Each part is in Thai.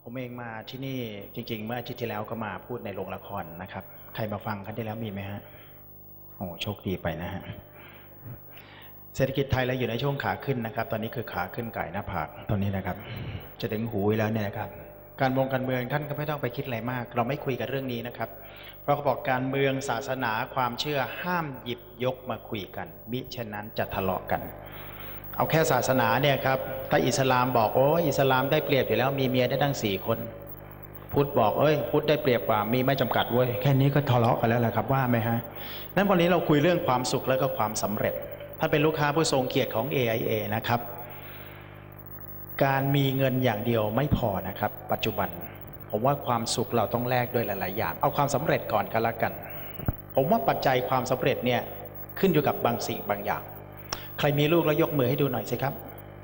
ผมเองมาที่นี่จริงๆเมื่ออาทิตย์ที่แล้วก็มาพูดในโรงละครนะครับใครมาฟังครั้งที่แล้วมีไหมฮะโอ้โชคดีไปนะฮะเศรษฐกิจไทยเราอยู่ในช่วงขาขึ้นนะครับตอนนี้คือขาขึ้นไก่หน้าผากตอนนี้นะครับจะถึงหูแล้วเนี่ยนะครับการเมืองท่านก็ไม่ต้องไปคิดอะไรมากเราไม่คุยกันเรื่องนี้นะครับเพราะเขาบอกการเมืองศาสนาความเชื่อห้ามหยิบยกมาคุยกันมิฉะนั้นจะทะเลาะกันเอาแค่ศาสนาเนี่ยครับถ้าอิสลามบอกโอ้อิสลามได้เปรียบอยู่แล้วมีเมียได้ตั้ง4 คนพุทธบอกพุทธได้เปรียบกว่ามีไม่จำกัดเว้ยแค่นี้ก็ทะเลาะกันแล้วแหละครับว่าไหมฮะนั้นวันนี้เราคุยเรื่องความสุขและก็ความสำเร็จถ้าเป็นลูกค้าผู้ทรงเกียรติของ AIA นะครับการมีเงินอย่างเดียวไม่พอนะครับปัจจุบันผมว่าความสุขเราต้องแลกด้วยหลายๆอย่างเอาความสำเร็จก่อนกันละกันผมว่าปัจจัยความสำเร็จเนี่ยขึ้นอยู่กับบางสิ่งบางอย่างใครมีลูกแล้วยกมือให้ดูหน่อยสิครับ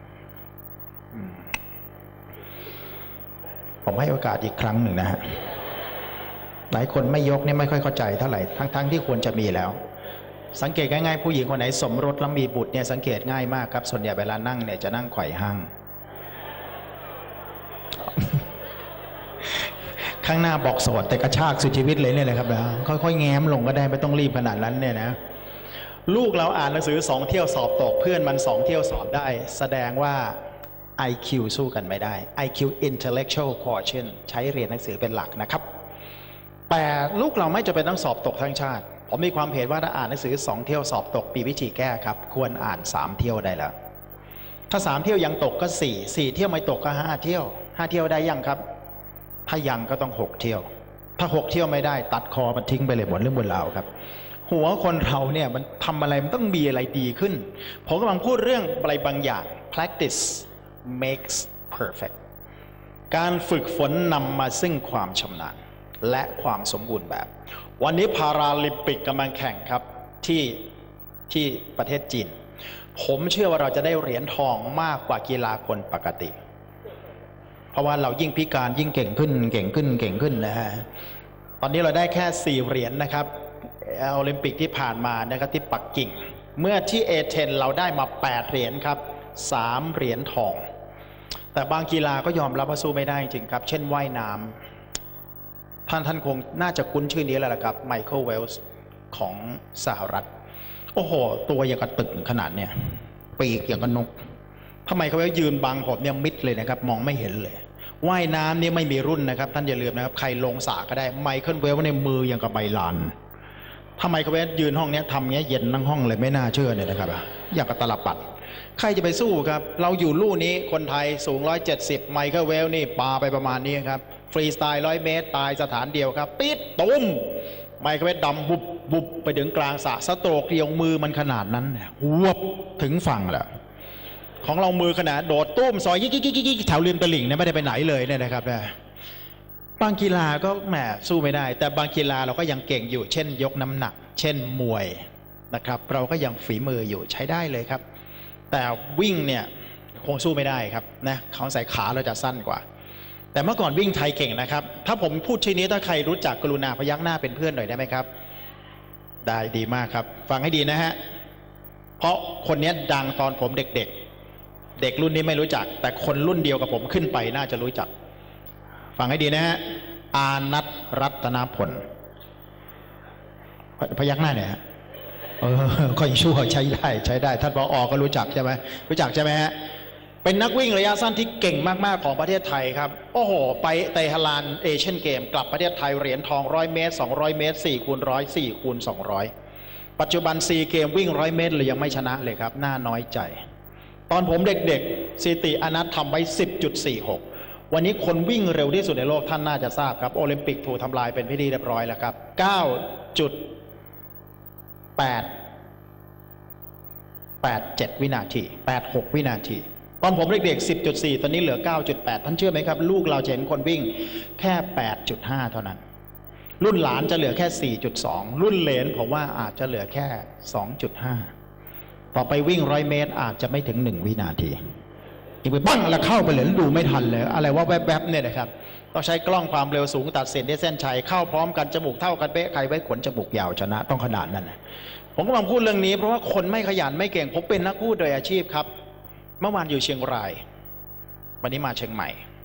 ผมให้โอกาสอีกครั้งหนึ่งนะฮะหลายคนไม่ยกเนี่ยไม่ค่อยเข้าใจเท่าไหร่ทั้งที่ควรจะมีแล้วสังเกตง่ายๆผู้หญิงคนไหนสมรสแล้วมีบุตรเนี่ยสังเกตง่ายมากครับส่วนใหญ่เวลานั่งเนี่ยจะนั่งไขว่ห้างข้างหน้าบอกโสดแต่กระชากสุดชีวิตเลยเนี่ยนะครับนะค่อยๆแง้มลงก็ได้ไม่ต้องรีบขนาดนั้นเนี่ยนะลูกเราอ่านหนังสือ2 เที่ยวสอบตกเพื่อนมัน2 เที่ยวสอบได้แสดงว่า IQ สู้กันไม่ได้ IQ intellectual quotient ใช้เรียนหนังสือเป็นหลักนะครับแต่ลูกเราไม่จำเป็นต้องสอบตกทั้งชาติผมมีความเห็นว่าถ้าอ่านหนังสือ2 เที่ยวสอบตกมีวิธีแก้ครับควรอ่าน3 เที่ยวได้แล้วถ้า3 เที่ยวยังตกก็4 เที่ยวไม่ตกก็5 เที่ยว5 เที่ยวได้ยังครับถ้ายังก็ต้อง6 เที่ยวถ้า6 เที่ยวไม่ได้ตัดคอมันทิ้งไปเลยหมดเรื่องบนราวครับหัวคนเราเนี่ยมันทำอะไรมันต้องมีอะไรดีขึ้นผมกำลังพูดเรื่องอะไรบางอย่าง practice makes perfect การฝึกฝนนำมาซึ่งความชำนาญและความสมบูรณ์แบบวันนี้พาราลิมปิกกำลังแข่งครับที่ประเทศจีนผมเชื่อว่าเราจะได้เหรียญทองมากกว่ากีฬาคนปกติเพราะว่าเรายิ่งพิการยิ่งเก่งขึ้นนะฮะตอนนี้เราได้แค่4 เหรียญนะครับโอลิมปิกที่ผ่านมานะครับที่ปักกิ่งเมื่อที่เอเธนเราได้มา8 เหรียญครับ3 เหรียญทองแต่บางกีฬาก็ยอมรับว่าสู้ไม่ได้จริงครับเช่นว่ายน้ำท่านคงน่าจะคุ้นชื่อนี้แล้วล่ะครับไมเคิลเวลส์ของสหรัฐโอ้โหตัวอย่างกับตึกขนาดเนี่ยปีกอย่างกับนกทำไมเขายืนบังผมเนี่ยมิดเลยนะครับมองไม่เห็นเลยว่ายน้ำนี่ไม่มีรุ่นนะครับท่านอย่าลืมนะครับใครลงสระก็ได้ไมเคิลเวลส์ในมืออย่างกับใบลานทำไมเขายืนห้องนี้ทำเงี้ยเย็นทั้งห้องเลยไม่น่าเชื่อเนี่ยนะครับอย่างกับตลปัดใครจะไปสู้ครับเราอยู่ลู่นี้คนไทยสูง170ไมเคิลเวลนี่ปาไปประมาณนี้ครับฟรีสไตล์100 เมตรตายสถานเดียวครับปิดตุ้มไมเคิลเวลดำบุบไปถึงกลางสระสโตรกเดียวมือมันขนาดนั้นหัวถึงฝั่งแหละของเรามือขนาดโดดตุ้มซอยกิ๊กแถวริมตลิ่งเนี่ยไม่ได้ไปไหนเลยเนี่ยนะครับบางกีฬาก็แหมสู้ไม่ได้แต่บางกีฬาเราก็ยังเก่งอยู่เช่นยกน้ำหนักเช่นมวยนะครับเราก็ยังฝีมืออยู่ใช้ได้เลยครับแต่วิ่งเนี่ยคงสู้ไม่ได้ครับนะเขาใส่ขาเราจะสั้นกว่าแต่เมื่อก่อนวิ่งไทยเก่งนะครับถ้าผมพูดชื่อนี้ถ้าใครรู้จักกรุณาพยักหน้าเป็นเพื่อนหน่อยได้ไหมครับได้ดีมากครับฟังให้ดีนะฮะเพราะคนนี้ดังตอนผมเด็กเด็กรุ่นนี้ไม่รู้จักแต่คนรุ่นเดียวกับผมขึ้นไปน่าจะรู้จักฟังให้ดีนะฮะอานัทรัตนพลพยักหน้าเนี่ยค่อยชั่วใช้ได้ท่านผอ.ก็รู้จักใช่ไหมรู้จักใช่ไหมฮะเป็นนักวิ่งระยะสั้นที่เก่งมากๆของประเทศไทยครับโอ้โหไปเตหะรานเอเชียนเกมกลับประเทศไทยเหรียญทอง100 เมตร200 เมตร4x100 4x200ปัจจุบัน4 เกมวิ่ง100 เมตรเลยยังไม่ชนะเลยครับน่าน้อยใจตอนผมเด็กๆสถิติอนัททำไว้ 10.46 วันนี้คนวิ่งเร็วที่สุดในโลกท่านน่าจะทราบครับโอลิมปิกถูกทำลายเป็นพิธีเรียบร้อยแล้วครับ 9.87 วินาที86 วินาทีตอนผมเด็กๆ 10.4 ตอนนี้เหลือ 9.8 ท่านเชื่อไหมครับลูกเราจะเห็นคนวิ่งแค่ 8.5 เท่านั้นรุ่นหลานจะเหลือแค่ 4.2 รุ่นเหลนผมว่าอาจจะเหลือแค่ 2.5 ต่อไปวิ่ง100 เมตรอาจจะไม่ถึง1 วินาทีอีกไปปั้งแล้วเข้าไปเลยดูไม่ทันเลยอะไรว่าแวบๆเนี่ยนะครับต้องใช้กล้องความเร็วสูงตัดเส้นที่เส้นชัยเข้าพร้อมกันจมูกเท่ากันเป๊ะใครไว้ขนจมูกยาวชนะต้องขนาดนั้นนะผมกำลังพูดเรื่องนี้เพราะว่าคนไม่ขยันไม่เก่งผมเป็นนักพูดโดยอาชีพครับเมื่อวานอยู่เชียงรายวันนี้มาเชียงใหม่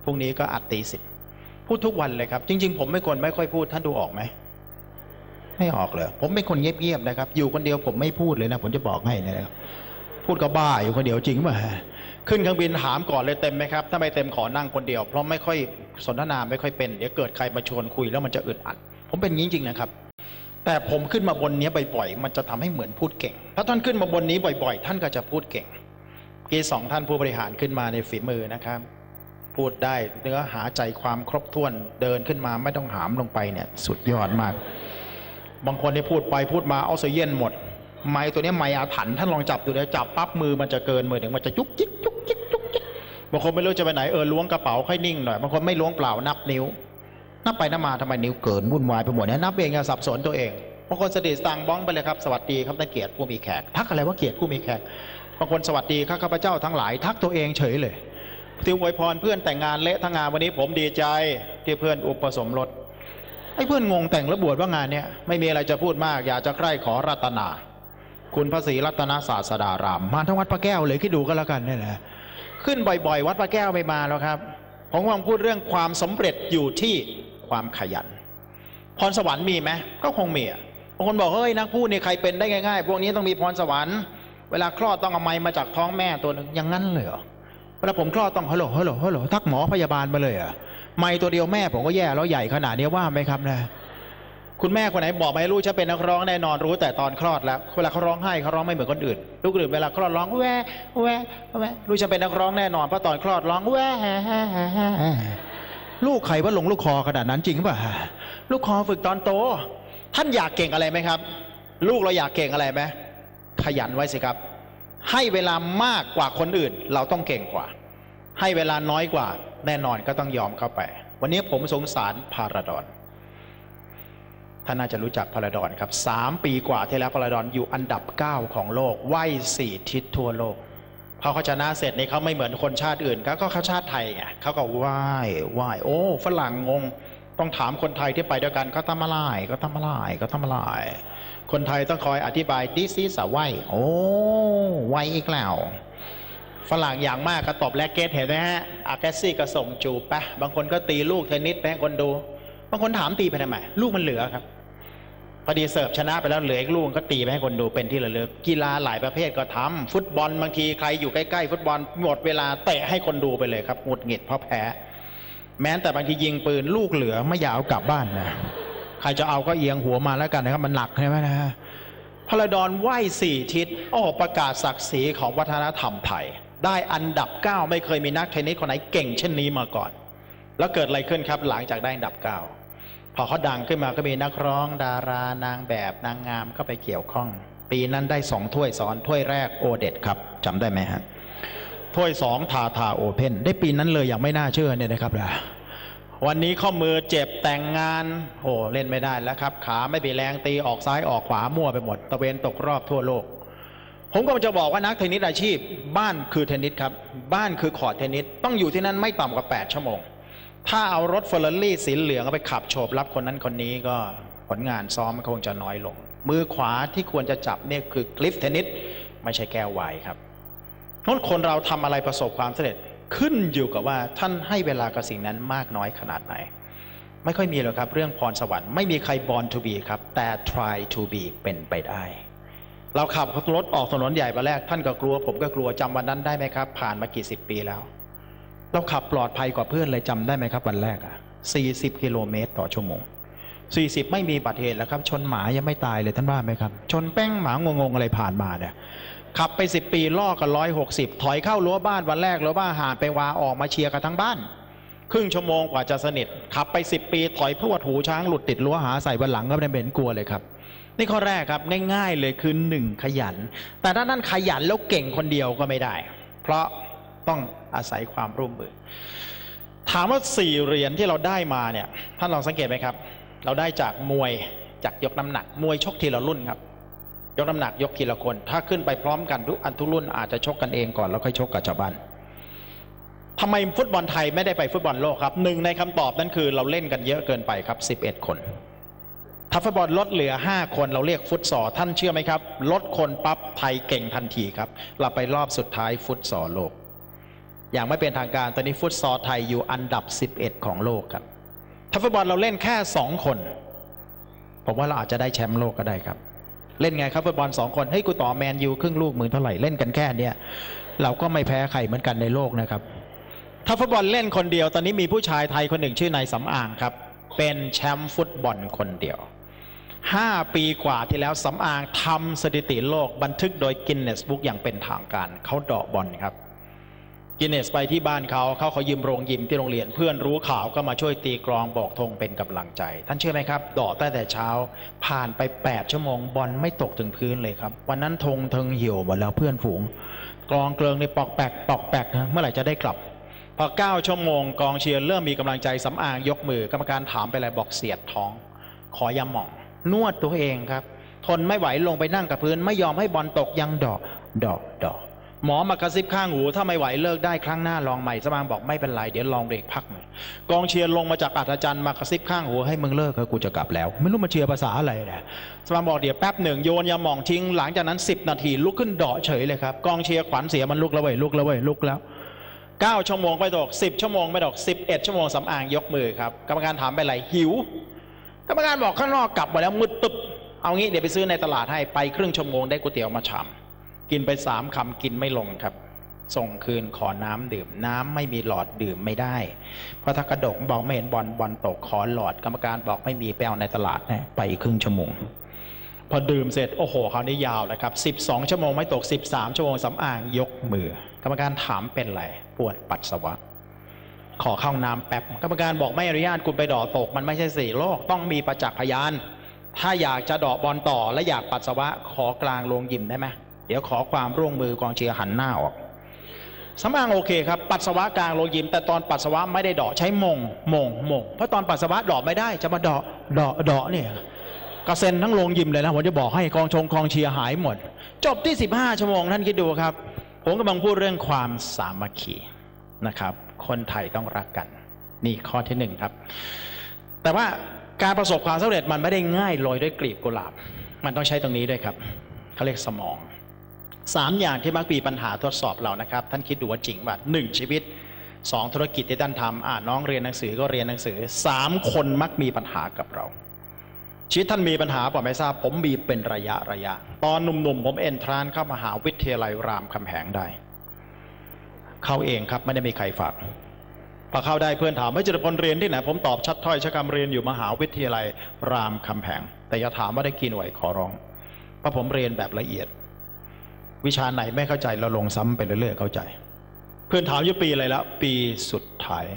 พรุ่งนี้ก็อัดตี 10พูดทุกวันเลยครับจริงๆผมไม่ค่อยพูดท่านดูออกไหมไม่ออกเลยผมเป็นคนเงียบๆนะครับอยู่คนเดียวผมไม่พูดเลยนะผมจะบอกให้นะครับพูดก็บ้าอยู่คนเดียวจริงป่ะขึ้นเครื่องบินถามก่อนเลยเต็มไหมครับถ้าไม่เต็มขอนั่งคนเดียวเพราะไม่ค่อยสนทนาไม่ค่อยเป็นเดี๋ยวเกิดใครมาชวนคุยแล้วมันจะอึดอัดผมเป็นจริงๆนะครับแต่ผมขึ้นมาบนนี้บ่อยๆมันจะทำให้เหมือนพูดเก่งถ้าท่านขึ้นมาบนนี้บ่อยๆท่านก็จะพูดเก่งกี่2ท่านผู้บริหารขึ้นมาในฝีมือนะครับพูดได้เนื้อหาใจความครบถ้วนเดินขึ้นมาไม่ต้องหามลงไปเนี่ยสุดยอดมากบางคนที่พูดไปพูดมาออกซิเจนหมดไม้ตัวนี้ไม้อาถรรพ์ท่านลองจับดูเลยจับปั๊บมือมันจะเกินมือถึงมันจะยุกยิกยุกยิกยุกยิกบางคนไม่รู้จะไปไหนล้วงกระเป๋าค่อยนิ่งหน่อยบางคนไม่ล้วงเปล่านับนิ้วนับไปนับมาทำไมนิ้วเกินวุ่นวายไปหมดเนี่ยนับเองจะสับสนตัวเองบางคนสติสั่งบ้องไปเลยครับสวัสดีครับท่านเกียรติผู้มีแขกทักอะไรว่าเกียรติผู้มีแขกบางคนสวัสดีข้าพเจ้าทั้งหลายทักตัวเองเฉยเลยที่อวยพรเพื่อนแต่งงานเละทั้งงานวันนี้ผมดีใจที่เพื่อนอุปสมรสไอ้เพื่อนงงแต่งแล้วบวชว่างานเนี้ยไม่มีอะไรจะพูดมากอยากจะใคร่ขอรัตนาคุณพระศรีรัตนศาสดารามมาทั้งวัดพระแก้วเลยคิดดูก็แล้วกันนี่แหละขึ้นบ่อยๆวัดพระแก้วไม่มาแล้วครับผมกำลังพูดเรื่องความสำเร็จอยู่ที่ความขยันพรสวรรค์มีไหมก็คงมีบางคนบอกเฮ้ยนักพูดนี่ใครเป็นได้ง่ายๆพวกนี้ต้องมีพรสวรรค์เวลาคลอดต้องเอาไม้มาจากท้องแม่ตัวหนึ่งอย่างนั้นเลยเหรอเวลาผมคลอดต้องฮัลโหลฮัลโหลฮัลโหลทักหมอพยาบาลมาเลยอ่ะไม้ตัวเดียวแม่ผมก็แย่แล้วใหญ่ขนาดนี้ว่าไหมครับนะคุณแม่คนไหนบอกไม่รู้จะเป็นนักร้องแน่นอนรู้แต่ตอนคลอดแล้วเวลาเขาร้องไห้เขาร้องไม่เหมือนคนอื่นลูกอื่นเวลาคลอดร้องแวะแวะแวะรู้จะเป็นนักร้องแน่นอนเพราะตอนคลอดร้องแวะลูกใครว่าลงลูกคอขนาดนั้นจริงป่ะลูกคอฝึกตอนโตท่านอยากเก่งอะไรไหมครับลูกเราอยากเก่งอะไรไหมขยันไว้สิครับให้เวลามากกว่าคนอื่นเราต้องเก่งกว่าให้เวลาน้อยกว่าแน่นอนก็ต้องยอมเข้าไปวันนี้ผมสงสารพาราดอนท่านน่าจะรู้จักพาราดอนครับ3 ปีกว่าที่แล้วพาราดอนอยู่อันดับ9ของโลกว่าย4 ทิศทั่วโลกพอเขาชนะเสร็จนี่เขาไม่เหมือนคนชาติอื่นก็เขาชาติไทยไงเขาก็ว่ายโอ้ฝรั่งงงต้องถามคนไทยที่ไปด้วยกันเขาทำอะไรก็ทำอะไรก็ทำอะไรคนไทยต้องคอยอธิบาย this is a ว่ายโอ้ว่ายอีกแล้วฝรั่งอย่างมากก็ตบแลกเกตเห็นไหมฮะอาแกซี่ก็ส่งจูบไปบางคนก็ตีลูกเทนนิสไปให้คนดูบางคนถามตีไปทำไมลูกมันเหลือครับพอดีเสิร์ฟชนะไปแล้วเหลืออีกลูกก็ตีไปให้คนดูเป็นที่ระลึกกีฬาหลายประเภทก็ทำฟุตบอลบางทีใครอยู่ใกล้ๆฟุตบอลหมดเวลาเตะให้คนดูไปเลยครับหงุดหงิดเพราะแพ้แม้แต่บางทียิงปืนลูกเหลือไม่อยากเอากลับบ้านนะใครจะเอาก็เอียงหัวมาแล้วกันนะครับมันหนักใช่ไหมนะพาราดอนว่าย4 ทิศโอ้ประกาศศักดิ์ศรีของวัฒนธรรมไทยได้อันดับ9ไม่เคยมีนักเทนนิสคนไหนเก่งเช่นนี้มาก่อนแล้วเกิดอะไรขึ้นครับหลังจากได้อันดับ9พอเขาดังขึ้นมาก็มีนักร้องดารานางแบบนางงามเข้าไปเกี่ยวข้องปีนั้นได้2 ถ้วยซ้อนถ้วยแรกโอเดตครับจำได้ไหมฮะถ้วย2ทาโอเพ่นได้ปีนั้นเลยอย่างไม่น่าเชื่อเนี่ยนะครับวันนี้ข้อมือเจ็บแต่งงานโอ้เล่นไม่ได้แล้วครับขาไม่มีแรงตีออกซ้ายออกขวามั่วไปหมดตะเวนตกรอบทั่วโลกผมก็จะบอกว่านักเทนนิสอาชีพบ้านคือเทนนิสครับบ้านคือคอร์ตเทนนิสต้องอยู่ที่นั่นไม่ต่ำกว่า8 ชั่วโมงถ้าเอารถเฟอร์รารี่สีเหลืองไปขับโฉบรับคนนั้นคนนี้ก็ผลงานซ้อมมันคงจะน้อยลงมือขวาที่ควรจะจับเนี่ยคือกลิฟเทนนิสไม่ใช่แก้วไวน์ครับทุกคนเราทำอะไรประสบความสำเร็จขึ้นอยู่กับว่าท่านให้เวลากับสิ่งนั้นมากน้อยขนาดไหนไม่ค่อยมีหรอกครับเรื่องพรสวรรค์ไม่มีใคร born to be ครับแต่ try to be เป็นไปได้เราขับรถออกถนนใหญ่มาแรกท่านก็กลัวผมก็กลัวจำวันนั้นได้ไหมครับผ่านมากี่10 ปีแล้วเราขับปลอดภัยกว่าเพื่อนเลยจำได้ไหมครับวันแรก40 กิโลเมตรต่อชั่วโมง40ไม่มีอุบัติเหตุแล้วครับชนหมายังไม่ตายเลยท่านว่าไหมครับชนแป้งหมางงอะไรผ่านมาเนี่ยขับไป10 ปีล่อกัน160ถอยเข้ารั้วบ้านวันแรกรั้วบ้านหาไปวาออกมาเชียร์กันทั้งบ้านครึ่งชั่วโมงกว่าจะสนิทขับไป10 ปีถอยพรวดหูช้างหลุดติดรั้วหาใส่บนหลังก็ไม่เป็นกลัวเลยครับนี่ข้อแรกครับง่ายๆเลยคือ1ขยันแต่ถ้านั่นขยันแล้วเก่งคนเดียวก็ไม่ได้เพราะต้องอาศัยความร่วมมือถามว่า4 เหรียญที่เราได้มาเนี่ยท่านลองสังเกตไหมครับเราได้จากมวยจากยกน้ำหนักมวยชกทีละรุ่นครับยกน้ำหนักยกทีละคนถ้าขึ้นไปพร้อมกันทุกรุ่นอาจจะชกกันเองก่อนแล้วค่อยชกกับชาวบ้านทำไมฟุตบอลไทยไม่ได้ไปฟุตบอลโลกครับ1ในคำตอบนั้นคือเราเล่นกันเยอะเกินไปครับ11 คนถ้าฟุตบอลลดเหลือ5 คนเราเรียกฟุตซอลท่านเชื่อไหมครับลดคนปั๊บไทยเก่งทันทีครับเราไปรอบสุดท้ายฟุตซอลโลกอย่างไม่เป็นทางการตอนนี้ฟุตซอลไทยอยู่อันดับ11ของโลกครับถ้าฟุตบอลเราเล่นแค่2 คนผมว่าเราอาจจะได้แชมป์โลกก็ได้ครับเล่นไงครับฟุตบอล2 คนเฮ้ยกูต่อแมนยูครึ่งลูกมึงเท่าไหร่เล่นกันแค่เนี้ยเราก็ไม่แพ้ใครเหมือนกันในโลกนะครับถ้าฟุตบอลเล่นคนเดียวตอนนี้มีผู้ชายไทยคนหนึ่งชื่อนายสำอางครับเป็นแชมป์ฟุตบอลคนเดียว5 ปีกว่าที่แล้วสำอางทำสถิติโลกบันทึกโดยกินเนสบุ๊กอย่างเป็นทางการเขาเดาะบอลครับกินเนสไปที่บ้านเขายืมโรงยิมที่โรงเรียนเพื่อนรู้ข่าวก็มาช่วยตีกลองบอกธงเป็นกำลังใจท่านเชื่อไหมครับเดาะตั้งแต่เช้าผ่านไป8 ชั่วโมงบอลไม่ตกถึงพื้นเลยครับวันนั้นธงเทิงเหี่ยวหมดแล้วเพื่อนฝูงกลองเกลืองในปอกแปกนะเมื่อไหร่จะได้กลับพอ9 ชั่วโมงกองเชียร์เริ่มมีกำลังใจสำอางยกมือกรรมการถามไปอะไรบอกเสียดท้องขอยาหม่องนวดตัวเองครับทนไม่ไหวลงไปนั่งกับพื้นไม่ยอมให้บอลตกยังเดาะหมอมากระซิบข้างหูถ้าไม่ไหวเลิกได้ครั้งหน้าลองใหม่สมางบอกไม่เป็นไรเดี๋ยวลองเบรกพักหน่อยกองเชียร์ลงมาจากอัศจรรย์มากระซิบข้างหูให้มึงเลิกกูจะกลับแล้วไม่รู้มาเชียร์ภาษาอะไรนะสมางบอกเดี๋ยวแป๊บหนึ่งโยนยาหม่องทิ้งหลังจากนั้น10 นาทีลุกขึ้นเดาะเฉยเลยครับกองเชียร์ขวัญเสียมันลุกแล้ว9 ชั่วโมงไม่ตก10 ชั่วโมงไม่ตก11 ชั่วโมงสำอางยกมือครับกรรมการถามไปอะไรหิวกรรมการบอกข้างนอกกลับมาแล้วมืดตึ๊บเอางี้เดี๋ยวไปซื้อในตลาดให้ไปครึ่งชั่วโมงได้ก๋วยเตี๋ยวมาชามกินไป3 คำกินไม่ลงครับส่งคืนขอน้ำดื่มน้ำไม่มีหลอดดื่มไม่ได้เพราะถ้ากระดกบอกไม่เห็นบอลตกขอหลอดกรรมการบอกไม่มีแปลในตลาดนะไปครึ่งชั่วโมงพอดื่มเสร็จโอ้โหคราวนี้ยาวเลยครับ12 ชั่วโมงไม่ตก13 ชั่วโมงสำอางยกมือกรรมการถามเป็นไรปวดปัสสาวะขอเข้าน้ำแป๊บกรรมการบอกไม่อนุญาตคุณไปเดาะตกมันไม่ใช่4 โลกต้องมีประจักษ์พยานถ้าอยากจะเดาะบอลต่อและอยากปัสสาวะขอกลางโรงยิมได้ไหมเดี๋ยวขอความร่วมมือกองเชียร์หันหน้าออกสำอางโอเคครับปัสสาวะกลางโรงยิมแต่ตอนปัสสาวะไม่ได้เดาะใช้มงเพราะตอนปัสสาวะเดาะไม่ได้จะมาเดาะเนี่ยกระเซ็นทั้งโรงยิมเลยนะผมจะบอกให้กองเชียร์หายหมดจบที่15 ชั่วโมงท่านคิดดูครับผมกำลังพูดเรื่องความสามัคคีนะครับคนไทยต้องรักกันนี่ข้อที่1ครับแต่ว่าการประสบความสำเร็จมันไม่ได้ง่ายโรยด้วยกลีบกุหลาบมันต้องใช้ตรงนี้ด้วยครับเขาเรียกสมอง3 อย่างที่มักมีปัญหาทดสอบเรานะครับท่านคิดดูว่าจริงป่ะ1 ชีวิต2 ธุรกิจที่ท่านทำน้องเรียนหนังสือก็เรียนหนังสือ3 คนมักมีปัญหากับเราชีวิตท่านมีปัญหาเปล่าไม่ทราบผมมีเป็นระยะตอนหนุ่มๆผมเอนทรานเข้ามหาวิทยาลัยรามคำแหงได้เข้าเองครับไม่ได้มีใครฝากพอเข้าได้เพื่อนถามไม่เจริญพลเรียนที่ไหนผมตอบชัดถ้อยชัดคำเรียนอยู่มหาวิทยาลัยรามคำแหงแต่อย่าถามว่าได้กี่หน่วยขอร้องเพราะผมเรียนแบบละเอียดวิชาไหนไม่เข้าใจเราลงซ้ำไปเรื่อยๆเข้าใจเพื่อนถามอยู่ปีอะไรแล้วปีสุดท้าย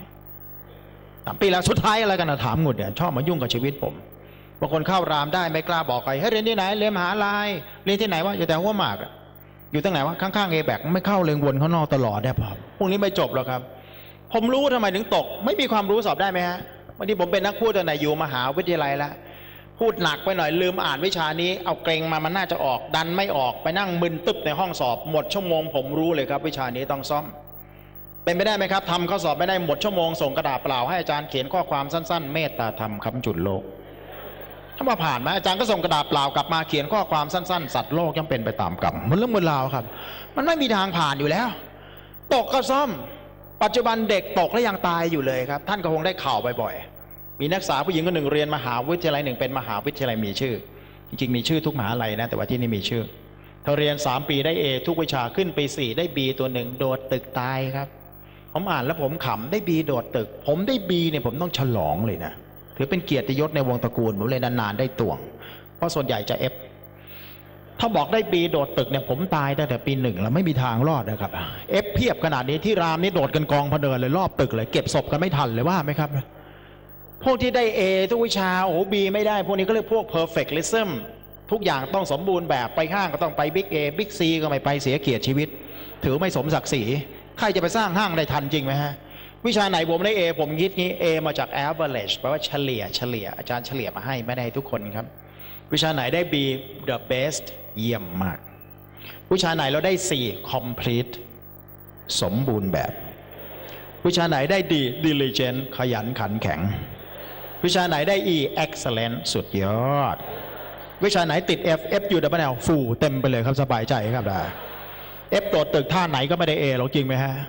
3 ปีแล้วสุดท้ายอะไรกันนะถามหมดเนี่ยชอบมายุ่งกับชีวิตผมบางคนเข้ารามได้ไม่กล้าบอกใครให้เรียนที่ไหนเรียนมหาลัยเรียนที่ไหนวะอยู่แต่หัวหมากอยู่ตั้งไหนวะข้างๆเอแบกไม่เข้าเรียนวนข้างนอกตลอดเนี่ยพวกนี้ไม่จบหรอกครับผมรู้ทำไมถึงตกไม่มีความรู้สอบได้ไหมฮะวันนี้ผมเป็นนักพูดตอนไหนอยู่มหาวิทยาลัยแล้วพูดหนักไปหน่อยลืมอ่านวิชานี้เอาเกรงมามันน่าจะออกดันไม่ออกไปนั่งมึนตึ๊บในห้องสอบหมดชั่วโมงผมรู้เลยครับวิชานี้ต้องซ่อมเป็นไปได้ไหมครับทำข้อสอบไม่ได้หมดชั่วโมงส่งกระดาษเปล่าให้อาจารย์เขียนข้อความสั้นๆเมตตาธรรมคำจุดโลกถ้ามาผ่านไหมอาจารย์ก็ส่งกระดาษเปล่ากลับมาเขียนข้อความสั้นๆสัตว์โลกย่อมเป็นไปตามกรรมมันเรื่องบนราวครับมันไม่มีทางผ่านอยู่แล้วตกก็ซ่อมปัจจุบันเด็กตกแล้วยังตายอยู่เลยครับท่านก็คงได้ข่าวบ่อยๆมีนักศึกษาผู้หญิงคนหนึ่งเรียนมหาวิทยาลัย1เป็นมหาวิทยาลัยมีชื่อจริงๆมีชื่อทุกมหาลัยนะแต่ว่าที่นี่มีชื่อเธอเรียน3 ปีได้ A ทุกวิชาขึ้นปี4ได้ B ตัวหนึ่งโดดตึกตายครับผมอ่านแล้วผมขำได้ B โดดตึกผมได้ B เนี่ยผมต้องฉลองเลยนะถือเป็นเกียรติยศในวงตระกูลผมเลยนานๆได้ตวงเพราะส่วนใหญ่จะ F ถ้าบอกได้ B โดดตึกเนี่ยผมตายตั้งแต่ปี1แล้วไม่มีทางรอดนะครับ F เพียบขนาดนี้ที่รามนี่โดดกันกองพะเนินเลยรอบตึกเลยเก็บศพกันไม่ทันเลยว่าไหมครับพวกที่ได้ A ทุกวิชาโอ้ B ไม่ได้พวกนี้ก็เรียกพวก perfectionism ทุกอย่างต้องสมบูรณ์แบบไปห้างก็ต้องไป Big A Big C ก็ไม่ไปเสียเกียรติชีวิตถือไม่สมศักดิ์ศรีใครจะไปสร้างห้างได้ทันจริงไหมฮะวิชาไหนผมได้ A ผมคิดงี้ A มาจาก average แปลว่าเฉลี่ยอาจารย์เฉลี่ยมาให้ไม่ได้ทุกคนครับวิชาไหนได้ B the best เยี่ยมมากวิชาไหนเราได้ C complete สมบูรณ์แบบวิชาไหนได้ D diligent ขยันขันแข็งวิชาไหนได้ E excellent สุดยอดวิชาไหนติด F U double L ฟูเต็มไปเลยครับสบายใจครับได้ F โดดตึกท่าไหนก็ไม่ได้ A หรอกจริงไหมฮะ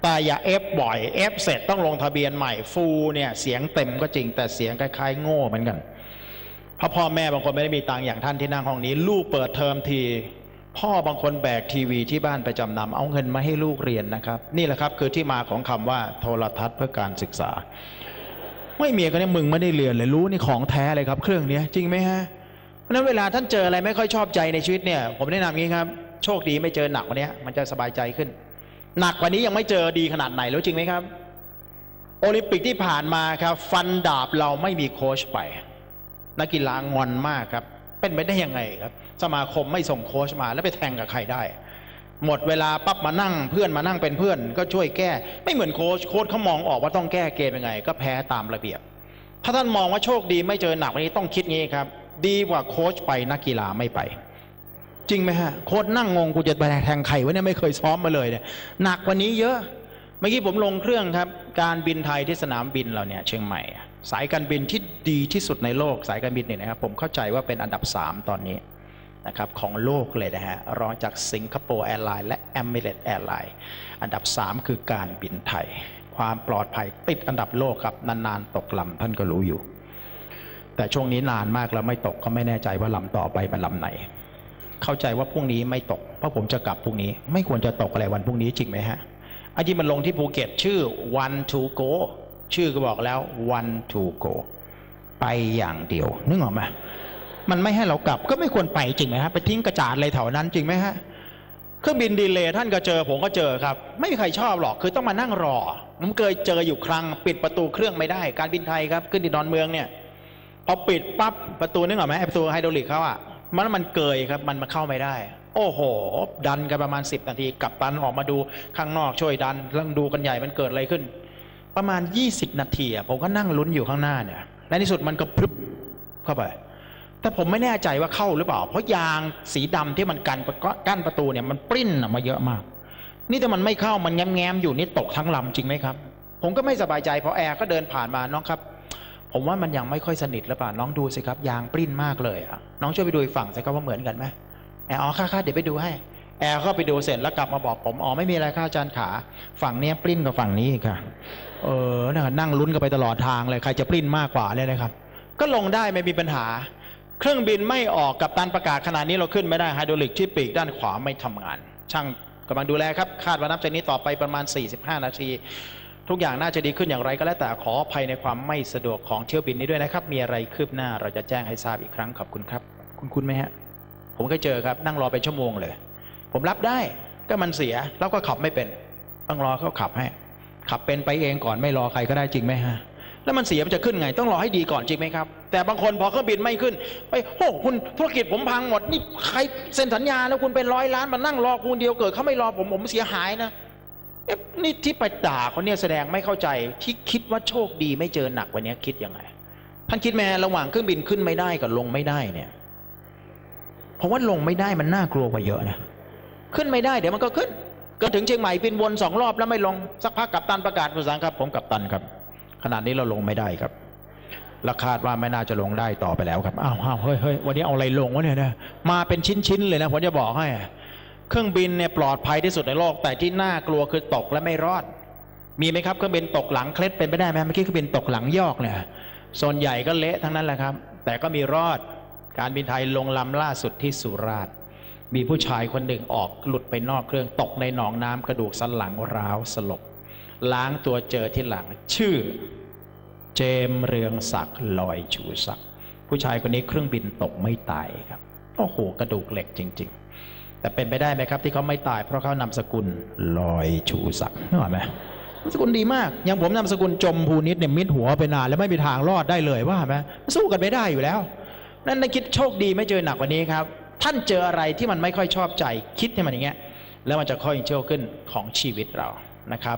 แต่อย่าเอฟบ่อยเอฟเสร็จต้องลงทะเบียนใหม่ฟูเนี่ยเสียงเต็มก็จริงแต่เสียงคล้ายๆโง่เหมือนกันเพราะพ่อแม่บางคนไม่ได้มีตังค์อย่างท่านที่นั่งห้องนี้ลูกเปิดเทอมทีพ่อบางคนแบกทีวีที่บ้านไปจำนำเอาเงินมาให้ลูกเรียนนะครับนี่แหละครับคือที่มาของคำว่าโทรทัศน์เพื่อการศึกษาไม่มีก็เนี่ยมึงไม่ได้เรียนเลยรู้นี่ของแท้เลยครับเครื่องนี้จริงไหมฮะเพราะนั้นเวลาท่านเจออะไรไม่ค่อยชอบใจในชีวิตเนี่ยผมแนะนำงี้ครับโชคดีไม่เจอหนักกว่านี้มันจะสบายใจขึ้นหนักกว่านี้ยังไม่เจอดีขนาดไหนแล้วจริงไหมครับโอลิมปิกที่ผ่านมาครับฟันดาบเราไม่มีโค้ชไปนักกีฬางอนมากครับเป็นไปได้ยังไงครับสมาคมไม่ส่งโค้ชมาแล้วไปแทงกับใครได้หมดเวลาปั๊บมานั่งเพื่อนมานั่งเป็นเพื่อนก็ช่วยแก้ไม่เหมือนโค้ชเขามองออกว่าต้องแก้เกมยังไงก็แพ้ตามระเบียบถ้าท่านมองว่าโชคดีไม่เจอหนักวันนี้ต้องคิดงี้ครับดีกว่าโค้ชไปนักกีฬาไม่ไปจริงไหมฮะโค้ชนั่งงงกูจะไปแทงใครวะเนี่ยไม่เคยซ้อมมาเลยเนี่ยหนักกว่านี้เยอะเมื่อกี้ผมลงเครื่องครับการบินไทยที่สนามบินเราเนี่ยเชียงใหม่สายการบินที่ดีที่สุดในโลกสายการบินเนี่ยนะครับผมเข้าใจว่าเป็นอันดับ3ตอนนี้นะครับของโลกเลยนะฮะรองจากสิงคโปร์แอร์ไลน์และเอมิเรตส์แอร์ไลน์อันดับ3คือการบินไทยความปลอดภัยติดอันดับโลกครับนานๆตกลำท่านก็รู้อยู่แต่ช่วงนี้นานมากแล้วไม่ตกก็ไม่แน่ใจว่าลำต่อไปมันลำไหนเข้าใจว่าพรุ่งนี้ไม่ตกเพราะผมจะกลับพรุ่งนี้ไม่ควรจะตกอะไรวันพรุ่งนี้จริงไหมฮะอันที่มันลงที่ภูเก็ตชื่อ one to go ชื่อก็บอกแล้ว one to go ไปอย่างเดียวนึกออกไหมมันไม่ให้เรากลับก็ไม่ควรไปจริงไหมฮะไปทิ้งกระจาดอะไรแถวนั้นจริงไหมฮะเครื่องบินดีเลย์ท่านก็เจอผมก็เจอครับไม่มีใครชอบหรอกคือต้องมานั่งรอผมเคยเจออยู่ครั้งปิดประตูเครื่องไม่ได้การบินไทยครับขึ้นที่ดอนเมืองเนี่ยพอปิดปั๊บประตูนึกออกไหมประตูไฮดรอลิกเขาอ่ะมันเกยครับมันมาเข้าไม่ได้โอ้โหดันกันประมาณ10 นาทีกัปตันออกมาดูข้างนอกช่วยดันแล้วดูกันใหญ่มันเกิดอะไรขึ้นประมาณ20 นาทีผมก็นั่งลุ้นอยู่ข้างหน้าเนี่ยและในที่สุดมันก็พรึบเข้าไปแต่ผมไม่แน่ใจว่าเข้าหรือเปล่าเพราะยางสีดำที่มันกั้นประตูเนี่ยมันปริ้นออกมาเยอะมากนี่ถ้ามันไม่เข้ามันแง้มๆอยู่นี่ตกทั้งลำจริงไหมครับผมก็ไม่สบายใจเพราะแอร์ก็เดินผ่านมาน้องครับผมว่ามันยังไม่ค่อยสนิทหรือเปล่าน้องดูสิครับยางปริ้นมากเลยน้องช่วยไปดูอีกฝั่งสิครับว่าเหมือนกันไหมแอร์ค่ะเดี๋ยวไปดูให้แอร์เข้าไปดูเสร็จแล้วกลับมาบอกผมไม่มีอะไรค่ะอาจารย์ขาฝั่งนี้ปริ้นกับฝั่งนี้ค่ะนั่งลุ้นกันไปตลอดทางเลยใครจะปริ้นมากกว่าเลยนะครับก็ลงได้ไม่มีปัญหาเครื่องบินไม่ออกกับตันประกาศขนาดนี้เราขึ้นไม่ได้ไฮดรอลิกที่ปีกด้านขวาไม่ทำงานช่างกำลังดูแลครับคาดว่านับจากนี้ต่อไปประมาณ45 นาทีทุกอย่างน่าจะดีขึ้นอย่างไรก็แล้วแต่ขออภัยในความไม่สะดวกของเที่ยวบินนี้ด้วยนะครับมีอะไรคืบหน้าเราจะแจ้งให้ทราบอีกครั้งขอบคุณครับคุณไหมฮะผมก็เจอครับนั่งรอเป็นชั่วโมงเลยผมรับได้ก็มันเสียแล้วก็ขับไม่เป็นต้องรอเขาขับให้ขับเป็นไปเองก่อนไม่รอใครก็ได้จริงไหมฮะแล้วมันเสียมันจะขึ้นไงต้องรอให้ดีก่อนจริงไหมครับแต่บางคนพอเครื่องบินไม่ขึ้นไปคุณธุรกิจผมพังหมดนี่ใครเซ็นสัญญาแล้วคุณเป็น100 ล้านมานั่งรอคุณเดียวเกิดเขาไม่รอผมเสียหายนะนี่ที่ไปด่าเขาเนี่ยแสดงไม่เข้าใจที่คิดว่าโชคดีไม่เจอหนักวันนี้คิดยังไงท่านคิดไหมระหว่างเครื่องบินขึ้นไม่ได้กับลงไม่ได้เนี่ยเพราะว่าลงไม่ได้มันน่ากลัวกว่าเยอะนะขึ้นไม่ได้เดี๋ยวมันก็ขึ้นก็ถึงเชียงใหม่บินวน2 รอบแล้วไม่ลงสักพักกัปตันประกาศภาษาครับผมกัปตันครับขนาดนี้เราลงไม่ได้ครับและคาดว่าไม่น่าจะลงได้ต่อไปแล้วครับเฮ้ยวันนี้เอาอะไรลงวะเนี่ยนะมาเป็นชิ้นเลยนะผมจะบอกให้เครื่องบินเนี่ยปลอดภัยที่สุดในโลกแต่ที่น่ากลัวคือตกและไม่รอดมีไหมครับเครื่องบินตกหลังเคล็ดเป็นไปได้ไหมเมื่อกี้เครื่องบินตกหลังยอกเนี่ยส่วนใหญ่ก็เละทั้งนั้นแหละครับแต่ก็มีรอดการบินไทยลงลำล่าสุดที่สุราษฎร์มีผู้ชายคนหนึ่งออกหลุดไปนอกเครื่องตกในหนองน้ำกระดูกสันหลังร้าวสลบล้างตัวเจอที่หลังชื่อเจมเรืองศักดิ์ลอยชูศักดิ์ผู้ชายคนนี้เครื่องบินตกไม่ตายครับโอ้โหกระดูกเหล็กจริงๆแต่เป็นไปได้ไหมครับที่เขาไม่ตายเพราะเขานามสกุลลอยชูศักดิ์นึกออกไหมนามสกุลดีมากอย่างผมนามสกุลจมพูนิดเนี่ยมิดหัวไปนานแล้วไม่มีทางรอดได้เลยว่าไหมสู้กันไม่ได้อยู่แล้วนั่นในคิดโชคดีไม่เจอหนักกว่านี้ครับท่านเจออะไรที่มันไม่ค่อยชอบใจคิดให้มันอย่างเงี้ยแล้วมันจะค่อยเชี่ยวขึ้นของชีวิตเรานะครับ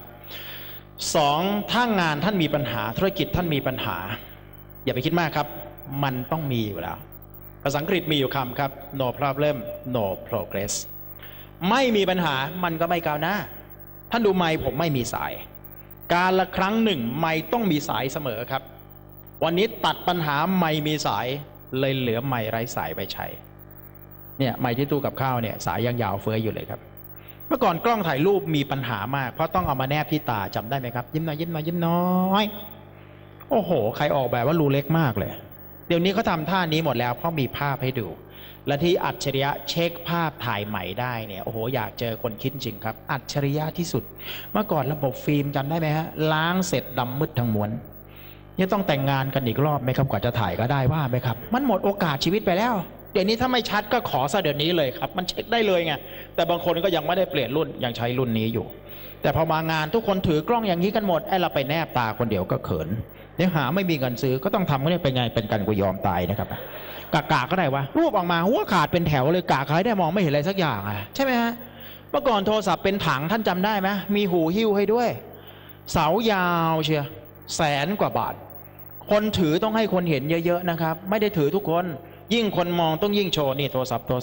2ถ้างานท่านมีปัญหาธุรกิจท่านมีปัญหาอย่าไปคิดมากครับมันต้องมีอยู่แล้วภาษาอังกฤษมีอยู่คำครับ no problem no progress ไม่มีปัญหามันก็ไม่ก้าวหน้าท่านดูไมค์ผมไม่มีสายการละครั้งหนึ่งไมค์ต้องมีสายเสมอครับวันนี้ตัดปัญหาไมค์มีสายเลยเหลือไมค์ไร้สายไปใช้เนี่ยไมค์ที่ตู้กับข้าวเนี่ยสายยังยาวเฟ้ยอยู่เลยครับเมื่อก่อนกล้องถ่ายรูปมีปัญหามากเพราะต้องเอามาแนบที่ตาจำได้ไหมครับยิ้มหน่อยยิ้มหน่อยยิ้มน้อยโอ้โหใครออกแบบว่ารูเล็กมากเลยเดี๋ยวนี้เขาทำท่านี้หมดแล้วเพราะมีภาพให้ดูและที่อัจฉริยะเช็คภาพถ่ายใหม่ได้เนี่ยโอ้โหอยากเจอคนคิดจริงครับอัจฉริยะที่สุดเมื่อก่อนระบบฟิล์มจำได้ไหมฮะล้างเสร็จดำมืดทั้งม้วนยังต้องแต่งงานกันอีกรอบไหมครับกว่าจะถ่ายก็ได้ว่าไหมครับมันหมดโอกาสชีวิตไปแล้วเดี๋ยวนี้ถ้าไม่ชัดก็ขอซะเดี๋ยวนี้เลยครับมันเช็คได้เลยไงแต่บางคนก็ยังไม่ได้เปลี่ยนรุ่นยังใช้รุ่นนี้อยู่แต่พอมางานทุกคนถือกล้องอย่างนี้กันหมดไอ้เราไปแนบตาคนเดียวก็เขินเดี๋ยวหาไม่มีเงินซื้อก็ต้องทำก็เนี่ยเป็นไงเป็นกันกูยอมตายนะครับกากก็ได้วะรูปออกมาหัวขาดเป็นแถวเลยกากใครได้มองไม่เห็นอะไรสักอย่างอ่ะใช่ไหมฮะเมื่อก่อนโทรศัพท์เป็นถังท่านจำได้ไหมมีหูหิ้วให้ด้วยเสายาวเชีย100,000 กว่าบาทคนถือต้องให้คนเห็นเยอะๆนะครับไม่ได้ถือทุกคนยิ่งคนมองต้องยิ่งโชว์นี่โทรศัพท์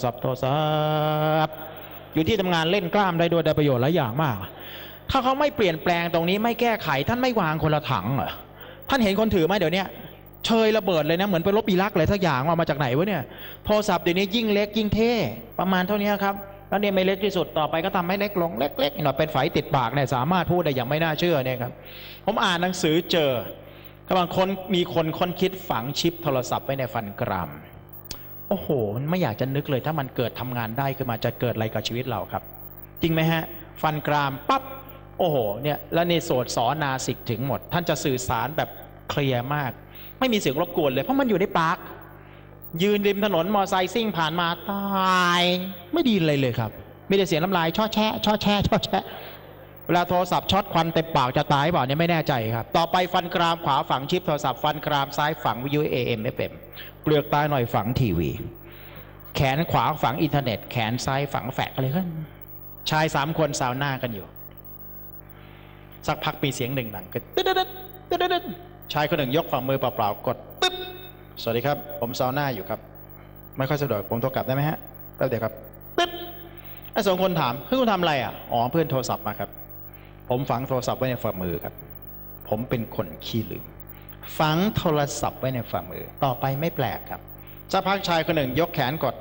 อยู่ที่ทำงานเล่นกล้ามได้ด้วยได้ประโยชน์หลายอย่างมากถ้าเขาไม่เปลี่ยนแปลงตรงนี้ไม่แก้ไขท่านไม่วางคนละถังเหรอท่านเห็นคนถือไหมเดี๋ยวนี้เชยระเบิดเลยนะเหมือนเป็นรถปีรักเลยสักอย่างมาจากไหนวะเนี่ยโทรศัพท์เดี๋ยวนี้ยิ่งเล็กยิ่งเท่ประมาณเท่านี้ครับแล้วเนี่ยไม่เล็กที่สุดต่อไปก็ทำให้เล็กลงเล็กๆหน่อยเป็นไฝติดปากเนี่ยสามารถพูดได้อย่างไม่น่าเชื่อเนี่ยครับผมอ่านหนังสือเจอบางคนมีคนค้นคิดฝังชิปโทรศัพท์ไว้ในฟันกรามโอ้โหมันไม่อยากจะนึกเลยถ้ามันเกิดทำงานได้ขึ้นมาจะเกิดอะไรกับชีวิตเราครับจริงไหมฮะฟันกรามปั๊บโอ้โหเนี่ยแล้วในโสตสอนาสิกถึงหมดท่านจะสื่อสารแบบเคลียร์มากไม่มีเสียงรบกวนเลยเพราะมันอยู่ในปากยืนริมถนนมอไซค์ซิ่งผ่านมาตายไม่ดีเลยครับไม่ได้เสียงน้ำลายช่อแช่เวลาโทรศัพท์ช็อตควันเต็มปากจะตายเปล่าเนี่ยไม่แน่ใจครับต่อไปฟันกรามขวาฝังชิปโทรศัพท์ฟันกรามซ้ายฝังวิทยุ AM FM เปลือกตาหน่อยฝังทีวีแขนขวาฝังอินเทอร์เน็ตแขนซ้ายฝังแฟกอะไรกันชาย3 คนซาวน่ากันอยู่สักพักมีเสียงหนึ่งดังก็ตึ๊ดชายคนหนึ่งยกฝ่ามือเปล่าๆกดตึ๊ดสวัสดีครับผมซาวน่าอยู่ครับไม่ค่อยสะดวกผมโทรกลับได้ไหมฮะแป๊บเดียวครับตึ๊ดไอ้2 คนถามคุณทำอะไรอ่ะอ๋อเพื่อนโทรศัพท์มาครับผมฝังโทรศัพท์ไว้ในฝ่ามือครับผมเป็นคนขี้ลืมฝังโทรศัพท์ไว้ในฝ่ามือต่อไปไม่แปลกครับสักพักชายคนหนึ่งยกแขนกด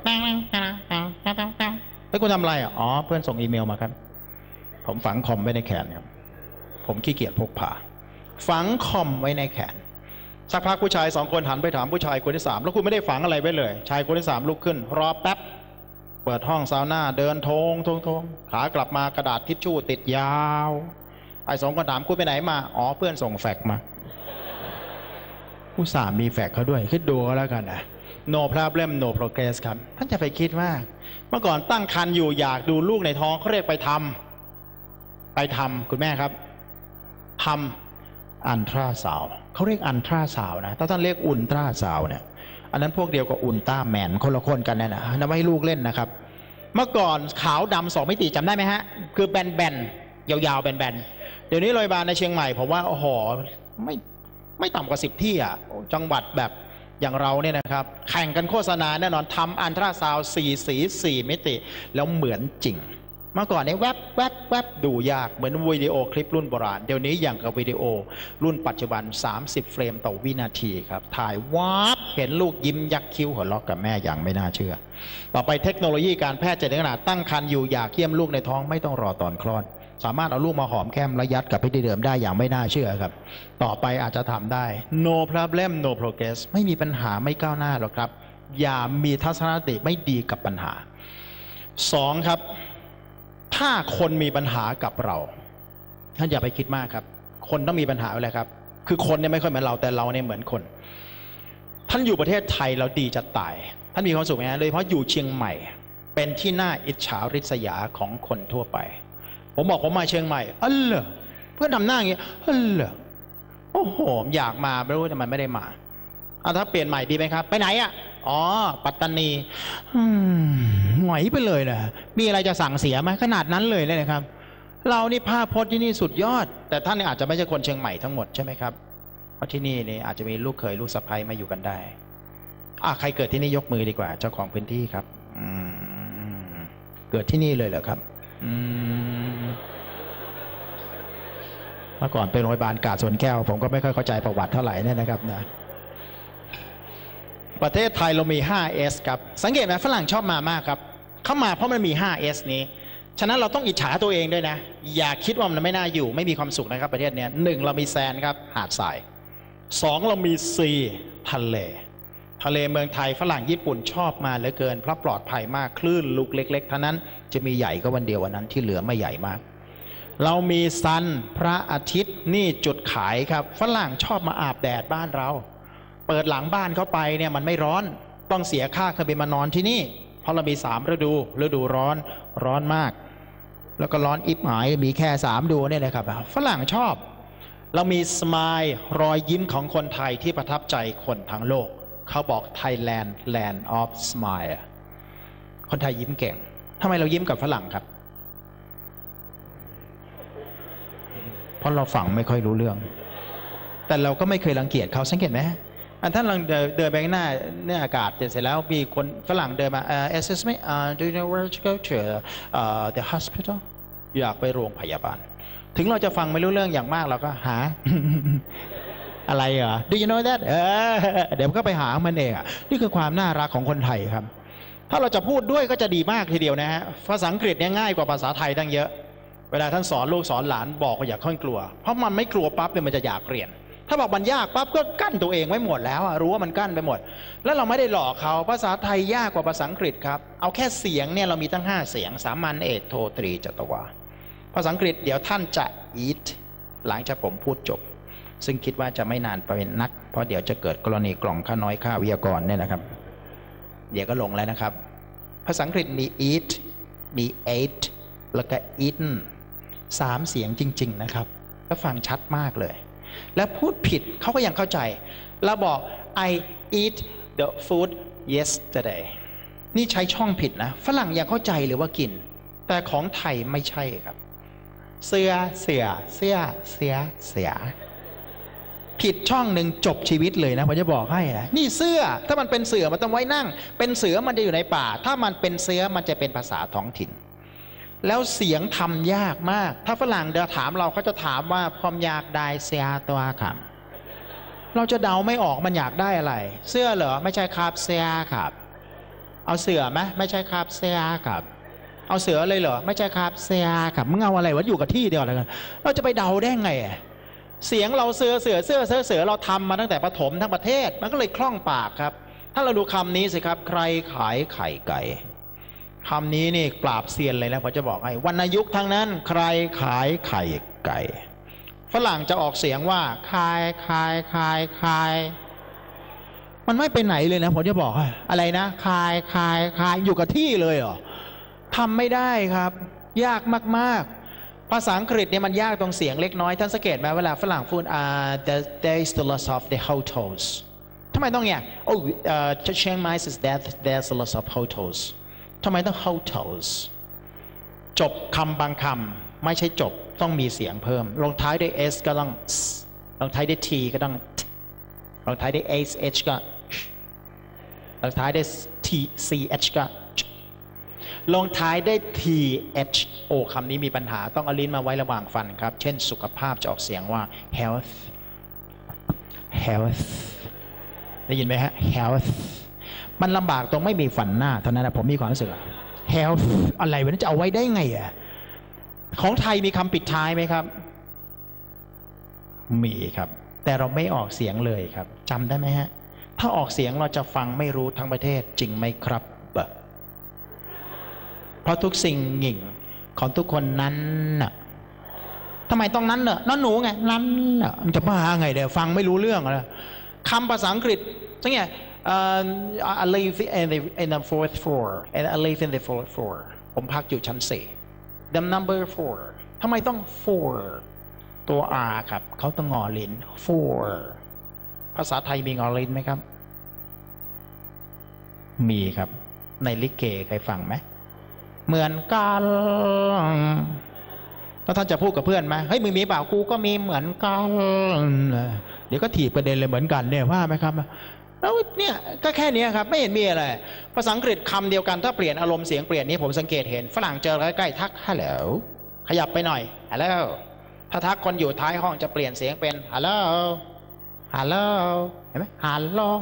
แล้วคุณทำอะไรอ่ะอ๋อเพื่อนส่งอีเมลมาครับผมฝังคอมไว้ในแขนครับผมขี้เกียจพกพาฝังคอมไว้ในแขนสักพักผู้ชาย2 คนหันไปถามผู้ชายคนที่3แล้วคุณไม่ได้ฝังอะไรไว้เลยชายคนที่3ลุกขึ้นรอแป๊บเปิดห้องซาวน่าเดินโทงขากลับมากระดาษทิชชู่ติดยาวไอ้2 คนถามคุณไปไหนมาอ๋อเพื่อนส่งแฟกซ์มาผู้สามมีแฟกซ์เขาด้วยคิดดูก็แล้วกันนะ no problem no progress ครับท่านจะไปคิดว่าเมื่อก่อนตั้งครรภ์อยู่อยากดูลูกในท้องเขาเรียกไปทำคุณแม่ครับทำอันตราซาวเขาเรียกอันตราซาวนะถ้าท่านเรียกอุลตราซาวเนี่ยอันนั้นพวกเดียวกับอุลตร้าแมนคนละคนกันนะนะไม่ให้ลูกเล่นนะครับเมื่อก่อนขาวดำ2 มิติจำได้ไหมฮะคือแบนยาวๆแบนเดี๋ยวนี้โรงพยาบาลในเชียงใหม่ผมว่าโอ้โหไม่ต่ำกว่า10 ที่อ่ะจังหวัดแบบอย่างเราเนี่ยนะครับแข่งกันโฆษณาแน่นอนทำอันตราซาว4 สี4 มิติแล้วเหมือนจริงเมื่อก่อนเนี่ยแวบดูยากเหมือนวิดีโอคลิปรุ่นโบราณเดี๋ยวนี้อย่างกับวิดีโอรุ่นปัจจุบัน30 เฟรมต่อวินาทีครับถ่ายวับเห็นลูกยิ้มยักคิ้วหัวเราะกับแม่อย่างไม่น่าเชื่อต่อไปเทคโนโลยีการแพทย์จะถึงขนาดตั้งครรภ์อยู่อยากเยี่ยมลูกในท้องไม่ต้องรอตอนคลอดสามารถเอาลูกมาหอมแก้มและยัดกับที่เดิมได้อย่างไม่น่าเชื่อครับต่อไปอาจจะทำได้ no problem no progress ไม่มีปัญหาไม่ก้าวหน้าหรอกครับอย่ามีทัศนคติไม่ดีกับปัญหา2ครับถ้าคนมีปัญหากับเราท่านอย่าไปคิดมากครับคนต้องมีปัญหาอะไรครับคือคนเนี่ยไม่ค่อยเหมือนเราแต่เราเนี่ยเหมือนคนท่านอยู่ประเทศไทยเราดีจะตายท่านมีความสุขไหมฮะโดยเฉพาะอยู่เชียงใหม่เป็นที่น่าอิจฉาริษยาของคนทั่วไปผมบอกผมมาเชียงใหม่เหรอเพื่อนทำหน้าอย่างนี้เหรอโอ้โหอยากมาไม่รู้ทำไมไม่ได้มาถ้าเปลี่ยนใหม่ดีไหมครับไปไหนอ่ะอ๋อปัตตานีหงอยไปเลยนะมีอะไรจะสั่งเสียไหมขนาดนั้นเลยนะครับเรานี่ภาพพจน์ที่นี่สุดยอดแต่ท่านนี่อาจจะไม่ใช่คนเชียงใหม่ทั้งหมดใช่ไหมครับเพราะที่นี่นี่อาจจะมีลูกเขยลูกสะใภ้มาอยู่กันได้ใครเกิดที่นี่ยกมือดีกว่าเจ้าของพื้นที่ครับเกิดที่นี่เลยเหรอครับเมื่อก่อนเป็นโรงพยาบาลกาดสวนแก้วผมก็ไม่ค่อยเข้าใจประวัติเท่าไหร่เนี่ยนะครับนะประเทศไทยเรามี 5S ครับสังเกตไหมฝรั่งชอบมามากครับเข้ามาเพราะมันมี 5S นี้ฉะนั้นเราต้องอิจฉาตัวเองด้วยนะอย่าคิดว่ามันไม่น่าอยู่ไม่มีความสุขนะครับประเทศนี้หนึ่งเรามีแซนครับหาดทรายสองเรามีซีทะเลเมืองไทยฝรั่งญี่ปุ่นชอบมาเหลือเกินเพราะปลอดภัยมากคลื่นลูกเล็กๆเท่านั้นจะมีใหญ่ก็วันเดียววันนั้นที่เหลือไม่ใหญ่มากเรามีซันพระอาทิตย์นี่จุดขายครับฝรั่งชอบมาอาบแดดบ้านเราเปิดหลังบ้านเข้าไปเนี่ยมันไม่ร้อนต้องเสียค่าเครื่องบินมานอนที่นี่เพราะเรามี3 ฤดูร้อนมากแล้วก็ร้อนอิบหายมีแค่3 ฤดูเนี่ยนะครับฝรั่งชอบเรามีสไมล์รอยยิ้มของคนไทยที่ประทับใจคนทั้งโลกเขาบอก Thailand Land of Smile คนไทยยิ้มเก่งทำไมเรายิ้มกับฝรั่งครับเพราะเราฟังไม่ค่อยรู้เรื่องแต่เราก็ไม่เคยรังเกียจเขาสังเกตไหมท่านลองเดินไปข้างหน้าเนี่ยอากาศเสร็จแล้วมีคนฝรั่งเดินมา excuse me do you know where to go to the hospital อยากไปโรงพยาบาลถึงเราจะฟังไม่รู้เรื่องอย่างมากเราก็หา อะไรเหรอ do you know that เดี๋ยวก็ไปหามันเองนี่คือความน่ารักของคนไทยครับถ้าเราจะพูดด้วยก็จะดีมากทีเดียวนะฮะภาษาอังกฤษเนี่ยง่ายกว่าภาษาไทยตั้งเยอะเวลาท่านสอนลูกสอนหลานบอกว่าอย่าค่อยกลัวเพราะมันไม่กลัวปั๊บเนี่ยมันจะอยากเรียนถ้าบอกมันยากปั๊บก็กั้นตัวเองไว้หมดแล้วรู้ว่ามันกั้นไปหมดแล้วเราไม่ได้หลอกเขาภาษาไทยยากกว่าภาษาอังกฤษครับเอาแค่เสียงเนี่ยเรามีตั้ง5 เสียงสามัญเอกโทตรีจัตวาภาษาอังกฤษเดี๋ยวท่านจะ eat หลังจากผมพูดจบซึ่งคิดว่าจะไม่นานไปเป็นนักเพราะเดี๋ยวจะเกิดกรณีกล่องค่าน้อยค่าวิทยากรเนี่ยนะครับเดี๋ยวก็ลงแล้วนะครับภาษาอังกฤษมี eat มี ate แล้วก็ eaten 3 เสียงจริงๆนะครับแล้วฟังชัดมากเลยและพูดผิดเขาก็ยังเข้าใจเราบอก I eat the food yesterday นี่ใช้ช่องผิดนะฝรั่งยังเข้าใจหรือว่ากินแต่ของไทยไม่ใช่ครับเสือผิดช่องหนึ่งจบชีวิตเลยนะผมจะบอกให้นะนี่เสื้อถ้ามันเป็นเสือมันต้องไว้นั่งเป็นเสือมันจะอยู่ในป่าถ้ามันเป็นเสือมันจะเป็นภาษาท้องถิ่นแล้วเสียงทำยากมากถ้าฝรั่งเดี๋ยวถามเราเขาจะถามว่าความอยากได้เสียตัวครับเราจะเดาไม่ออกมันอยากได้อะไรเสื้อเหรอไม่ใช่ครับเสียครับเอาเสือไหมไม่ใช่ครับเสียครับเอาเสือเลยเหรอไม่ใช่ครับเสียครับมึงเอาอะไรวะอยู่กับที่เดียวอะไรกันเราจะไปเดาได้ไงเสียงเราเสือเราทำมาตั้งแต่ประถมทั้งประเทศมันก็เลยคล่องปากครับถ้าเราดูคำนี้สิครับใครขายไข่ไก่คำนี้นี่ปราบเซียนเลยนะผมจะบอกให้วรรณยุกต์ทั้งนั้นใครขายไข่ไก่ฝรั่งจะออกเสียงว่าคายมันไม่ไปไหนเลยนะผมจะบอกอะไรนะคายอยู่กับที่เลยเหรอทำไม่ได้ครับยากมากๆภาษาอังกฤษเนี่ยมันยากตรงเสียงเล็กน้อยท่านสังเกตไหมเวลาฝรั่งพูดthere is the loss of the hotels ทำไมต้องเนี่ยเชียงใหม่ says that there's a loss of hotelsทำไมต้อง hotels จบคำบางคำไม่ใช่จบต้องมีเสียงเพิ่มลงท้ายด้วย s ก็ต้อง ลงท้ายด้วย t ก็ต้อง ลงท้ายด้วย h ก็ลงท้ายด้วย ch ก็ลงท้ายด้วย th คำนี้มีปัญหาต้องเอาลิ้นมาไว้ระหว่างฟันครับเช่นสุขภาพจะออกเสียงว่า health ได้ยินไหมฮะ healthมันลำบากตรงไม่มีฟันหน้าเท่านั้นนะผมมีความรู้สึก health อะไรวะนี่จะเอาไว้ได้ไงของไทยมีคำปิดท้ายไหมครับมีครับแต่เราไม่ออกเสียงเลยครับจำได้ไหมฮะถ้าออกเสียงเราจะฟังไม่รู้ทั้งประเทศจริงไหมครับเพราะทุกสิ่งหยิ่งของทุกคนนั้นน่ะทำไมต้องนั้นเนอะนั่นหนูไงนั้นน่ะมันจะบ้าไงเดี๋ยวฟังไม่รู้เรื่องนะคำภาษาอังกฤษใช่ไงI live in the fourth floor and I live in the fourth floor ผมพักอยู่ชั้น4 the number 4ทำไมต้อง 4 ตัว R ครับเขาต้องงอลิ้น 4 ภาษาไทยมีงอลิ้นไหมครับมีครับในลิเกเคยฟังไหมเหมือนกันแล้วท่านจะพูดกับเพื่อนไหมเฮ้ยมึงมีเปล่ากูก็มีเหมือนกันเดี๋ยวก็ถีบประเด็นเลยเหมือนกันเนี่ยว่าไหมครับแล้วเนี่ยก็แค่นี้ครับไม่เห็นมีอะไรภาษาอังกฤษคำเดียวกันถ้าเปลี่ยนอารมณ์เสียงเปลี่ยนนี้ผมสังเกตเห็นฝรั่งเจอใกล้ๆทักฮัลโหลขยับไปหน่อยฮัลโหลถ้าทักคนอยู่ท้ายห้องจะเปลี่ยนเสียงเป็นฮัลโหลเห็นไหมฮัลโหล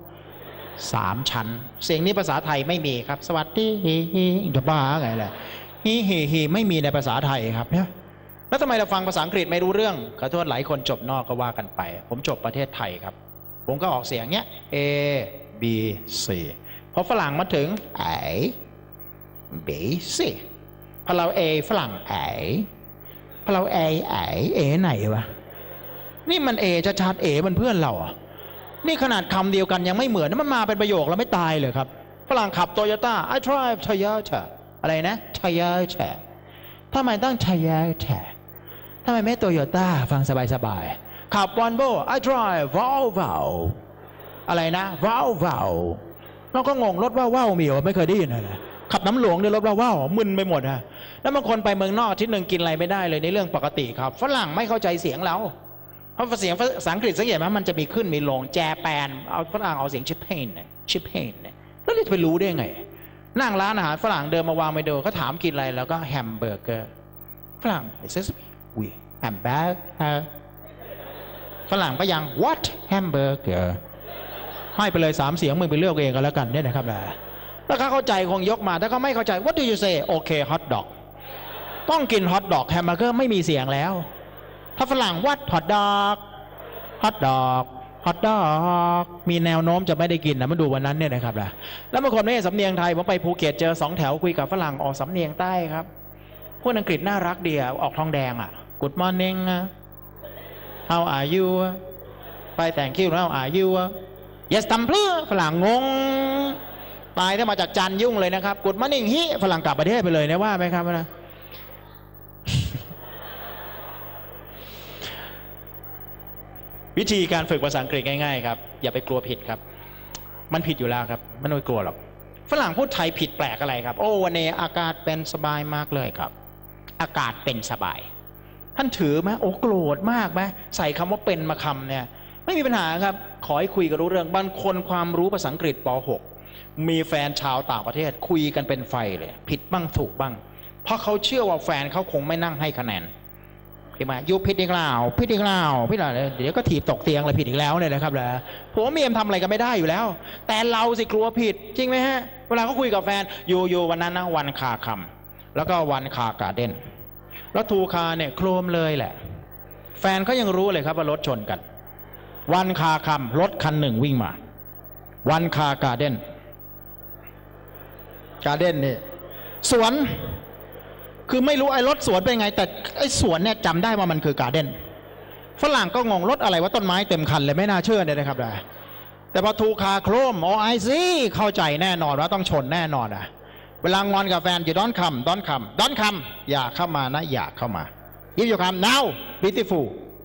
3 ชั้นเสียงนี้ภาษาไทยไม่มีครับสวัสดีจะบ้าไงล่ะฮีไม่มีในภาษาไทยครับเนี่ยแล้วทำไมเราฟังภาษาอังกฤษไม่รู้เรื่องขอโทษหลายคนจบนอกก็ว่ากันไปผมจบประเทศไทยครับผมก็ออกเสียงเนี้ย A B C พอฝรั่งมาถึง A B C พอเรา A ฝรั่ง A พอเรา A ไหนวะนี่มัน A ชัดๆ A มันเพื่อนเราอ่ะนี่ขนาดคำเดียวกันยังไม่เหมือนมันมาเป็นประโยคแล้วไม่ตายเลยครับฝรั่งขับ Toyota I drive Toyota อะไรนะ Toyota ทำไมต้อง Toyota ทำไมไม่ Toyota ฟังสบายๆขับ Volvo I drive Volvo อะไรนะ Volvo เราก็งงรถว้าวมีเหรอไม่เคยได้ยินเลยขับน้ำหลวงด้วยรถว้าวมึนไปหมดฮะแล้วบางคนไปเมืองนอกที่หนึ่งกินอะไรไม่ได้เลยในเรื่องปกติครับฝรั่งไม่เข้าใจเสียงเราเพราะเสียงภาษาอังกฤษสังเกตไหมมันจะมีขึ้นมีลงแจแปนเอาฝรั่งเอาเสียงชิปเพนแล้วเราจะไปรู้ได้ไงนั่งร้านอาหารฝรั่งเดินมาวางไปดูเขาถามกินอะไรแล้วก็แฮมเบอร์เกอร์ฝรั่ง we hamburger ฝรั่งก็ยัง what hamburger ให้ไปเลย3เสียงมึงไปเลือกเองก็แล้วกันเนี่ยนะครับแล้วเขาเข้าใจคงยกมาถ้าเขาไม่เข้าใจ what do you say โอเค hot dog ต้องกิน hot dog แฮมเบอร์เกอร์ไม่มีเสียงแล้วถ้าฝรั่ง what hot dog hot dog hot dog มีแนวโน้มจะไม่ได้กินนะมาดูวันนั้นเนี่ยนะครับแล้วบางคนไม่สำเนียงไทยผมไปภูเก็ตเจอ2แถวคุยกับฝรั่งออกสำเนียงใต้ครับพูดอังกฤษน่ารักดีออกทองแดงgood morning how are you ไปแต่งคิว how are you yes ทำเพื่อฝรั่งงงตายถ้ามาจากจันยุ่งเลยนะครับgood morning ฮิฝรั่งกลับประเทศไปเลยนะว่าไหมครับนะวิธีการฝึกภาษาอังกฤษง่ายๆครับอย่าไปกลัวผิดครับมันผิดอยู่แล้วครับไม่ต้องกลัวหรอกฝรั่งพูดไทยผิดแปลกอะไรครับโอ้วันนี้อากาศเป็นสบายมากเลยครับอากาศเป็นสบายท่านถือไหมโอ้โกรธมากไหมใส่คำว่าเป็นมาคำเนี่ยไม่มีปัญหาครับขอให้คุยกันรู้เรื่องบางคนความรู้ภาษาอังกฤษป .6 มีแฟนชาวต่างประเทศคุยกันเป็นไฟเลยผิดบ้างถูกบ้างเพราะเขาเชื่อว่าแฟนเขาคงไม่นั่งให้คะแนนใช่ไหมยุบผิดอีกแล้วผิดอีกแล้วผิดอะไรเดี๋ยวก็ถีบตกเตียงอะไรผิดอีกแล้วเนี่ยนะครับแหละผมว่าเมียมทำอะไรกันไม่ได้อยู่แล้วแต่เราสิกลัวผิดจริงไหมฮะเวลาเขาคุยกับแฟนอยู่วันนั้นนะวันคาคำแล้วก็วันคาการ์เด้นแล้วทูคาเนี่ยโครมเลยแหละแฟนเขายังรู้เลยครับว่ารถชนกันวันคาคำรถคันหนึ่งวิ่งมาวันคาการ์เด้นนี่สวนคือไม่รู้ไอ้รถสวนเป็นไงแต่ไอ้สวนเนี่ยจำได้ว่ามันคือการ์เด้นฝรั่งก็งงรถอะไรว่าต้นไม้เต็มคันเลยไม่น่าเชื่อเลยนะครับแต่พอทูคาโครมไอซีเข้าใจแน่นอนว่าต้องชนแน่นอนเวลางอนกับแฟนอยู่ดอนคำอย่าเข้ามานะอย่าเข้ามา if you come now beautiful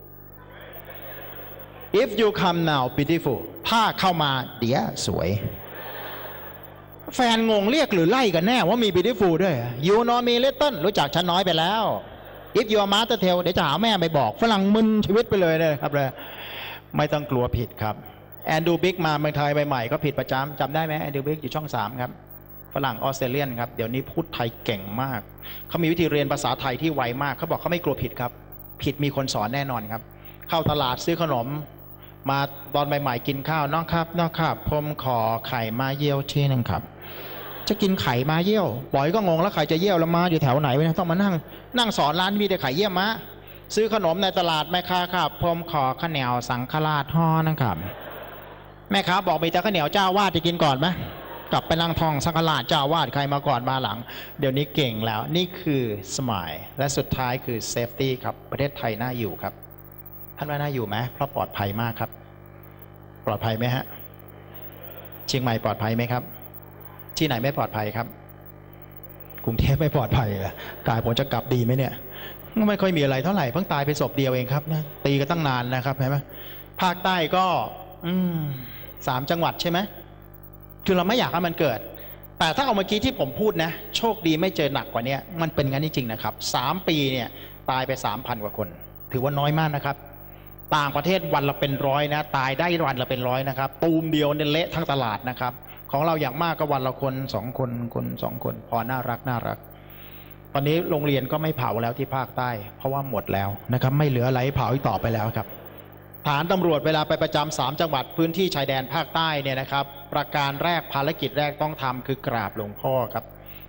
if you come now beautiful ถ้าเข้ามาเดี๋ยวสวยแฟนงงเรียกหรือไล่กันแน่ว่ามี beautiful ด้วย you know me little รู้จักฉันน้อยไปแล้ว if you are master tell เดี๋ยวจะหาแม่ไปบอกฝรั่งมึนชีวิตไปเลยนะครับไม่ต้องกลัวผิดครับแอนดูบิ๊กมาเมืองไทยใหม่ๆก็ผิดประจำจำได้ไหมแอนดูบิ๊กอยู่ช่อง3ครับฝรั่งออสเตรเลียนครับเดี๋ยวนี้พูดไทยเก่งมากเขามีวิธีเรียนภาษาไทยที่ไวมากเขาบอกเขาไม่กลัวผิดครับผิดมีคนสอนแน่นอนครับเข้าตลาดซื้อขนมมาตอนใหม่ๆกินข้าวน้องครับผมขอไข่มาเยี่ยวที่นึงครับจะกินไข่มาเยี่ยวปล่อยก็งงแล้วใครจะเยี่ยวแล้วมาอยู่แถวไหนวะต้องมานั่งสอนร้านมีแต่ไข่เยี่ยมมาซื้อขนมในตลาดแม่ค้าครับผมขอข้าวเหนียวสังฆราชห่อนะครับแม่ค้าบอกมีแต่ข้าวเหนียวเจ้าวาดจะกินก่อนไหมกลับไปนั่งท่องสังฆราชเจ้าวาดใครมาก่อนมาหลังเดี๋ยวนี้เก่งแล้วนี่คือสมัยและสุดท้ายคือเซฟตี้ครับประเทศไทยน่าอยู่ครับท่านว่าน่าอยู่ไหมเพราะปลอดภัยมากครับปลอดภัยไหมฮะเชียงใหม่ปลอดภัยไหมครับที่ไหนไม่ปลอดภัยครับกรุงเทพไม่ปลอดภัยกายผมจะกลับดีไหมเนี่ยไม่ค่อยมีอะไรเท่าไหร่เพิ่งตายไปศพเดียวเองครับนะตีกันตั้งนานนะครับเห็นไหมภาคใต้ก็3 จังหวัดใช่ไหมคือเราไม่อยากให้มันเกิดแต่ถ้าเอาเมื่อกี้ที่ผมพูดนะโชคดีไม่เจอหนักกว่านี้มันเป็นงั้นจริงๆนะครับ3 ปีเนี่ยตายไป 3,000 กว่าคนถือว่าน้อยมากนะครับต่างประเทศวันละเป็นร้อยนะตายได้วันละเป็นร้อยนะครับตูมเดียวเนี่ยเละทั้งตลาดนะครับของเราอย่างมากก็วันละคน2 คน2 คนพอน่ารักตอนนี้โรงเรียนก็ไม่เผาแล้วที่ภาคใต้เพราะว่าหมดแล้วนะครับไม่เหลืออะไรเผาอีกต่อไปแล้วครับฐานตำรวจเวลาไปประจำ3 จังหวัดพื้นที่ชายแดนภาคใต้เนี่ยนะครับประการแรกภารกิจแรกต้องทำคือกราบหลวงพ่อครับ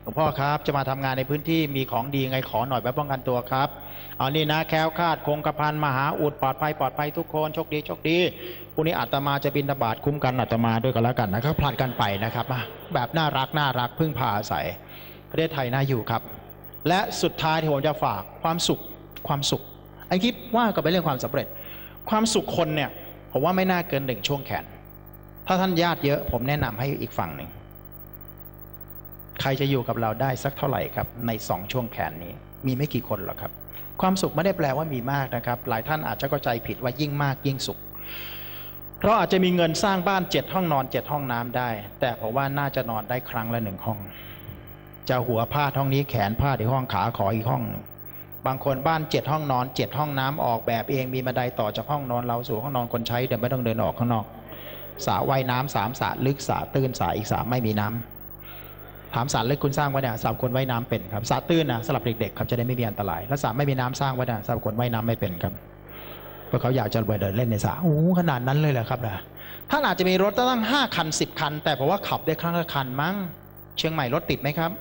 หลวงพ่อครับจะมาทำงานในพื้นที่มีของดีไงขอหน่อยไว้ป้องกันตัวครับเอานี่นะแคล้วคลาดคงกระพันมหาอุดปลอดภัยทุกคนโชคดีพรุ่งนี้อาตมาจะบิณฑบาตคุ้มกันอาตมาด้วยกันแล้วกันนะครับผลัดกันไปนะครับแบบน่ารักพึ่งพาอาศัยประเทศไทยน่าอยู่ครับและสุดท้ายที่ผมจะฝากความสุขไอ้คิดว่าก็เป็นเรื่องความสำเร็จความสุขคนเนี่ยผมว่าไม่น่าเกิน1ช่วงแขนถ้าท่านญาติเยอะผมแนะนำให้อีกฝั่งหนึ่งใครจะอยู่กับเราได้สักเท่าไหร่ครับใน2ช่วงแขนนี้มีไม่กี่คนหรอกครับความสุขไม่ได้แปลว่ามีมากนะครับหลายท่านอาจจะเข้าใจผิดว่ายิ่งมากยิ่งสุขเราอาจจะมีเงินสร้างบ้าน7ห้องนอน7ห้องน้ำได้แต่ผมว่าน่าจะนอนได้ครั้งละ1ห้องจะหัวพาดห้องนี้แขนพาดอีกห้องขาขออีกห้องบางคนบ้าน7ห้องนอน7ห้องน้ำออกแบบเองมีบันไดต่อจากห้องนอนเราสู่ห้องนอนคนใช้เดี๋ยวไม่ต้องเดินออกข้างนอกสระว่ายน้ำ3สระลึกสระตื้นสระอีก3ไม่มีน้ำถามสระลึกคุณสร้างไว้เนี่ยสำหรับคนว่ายน้ำเป็นครับสระตื้นนะสำหรับเด็กๆครับจะได้ไม่มีอันตรายแล้วสระไม่มีน้ำสร้างไว้เนี่ยสำหรับคนว่ายน้ำไม่เป็นครับเพราะเขาอยากจะไปเดินเล่นในสระโอ้ขนาดนั้นเลยเหรอครับนะท่านอาจจะมีรถตั้ง5 คัน10 คันแต่ผมว่าขับได้ครั้งละคันมั้งเชียงใหม่รถติดไหมครับ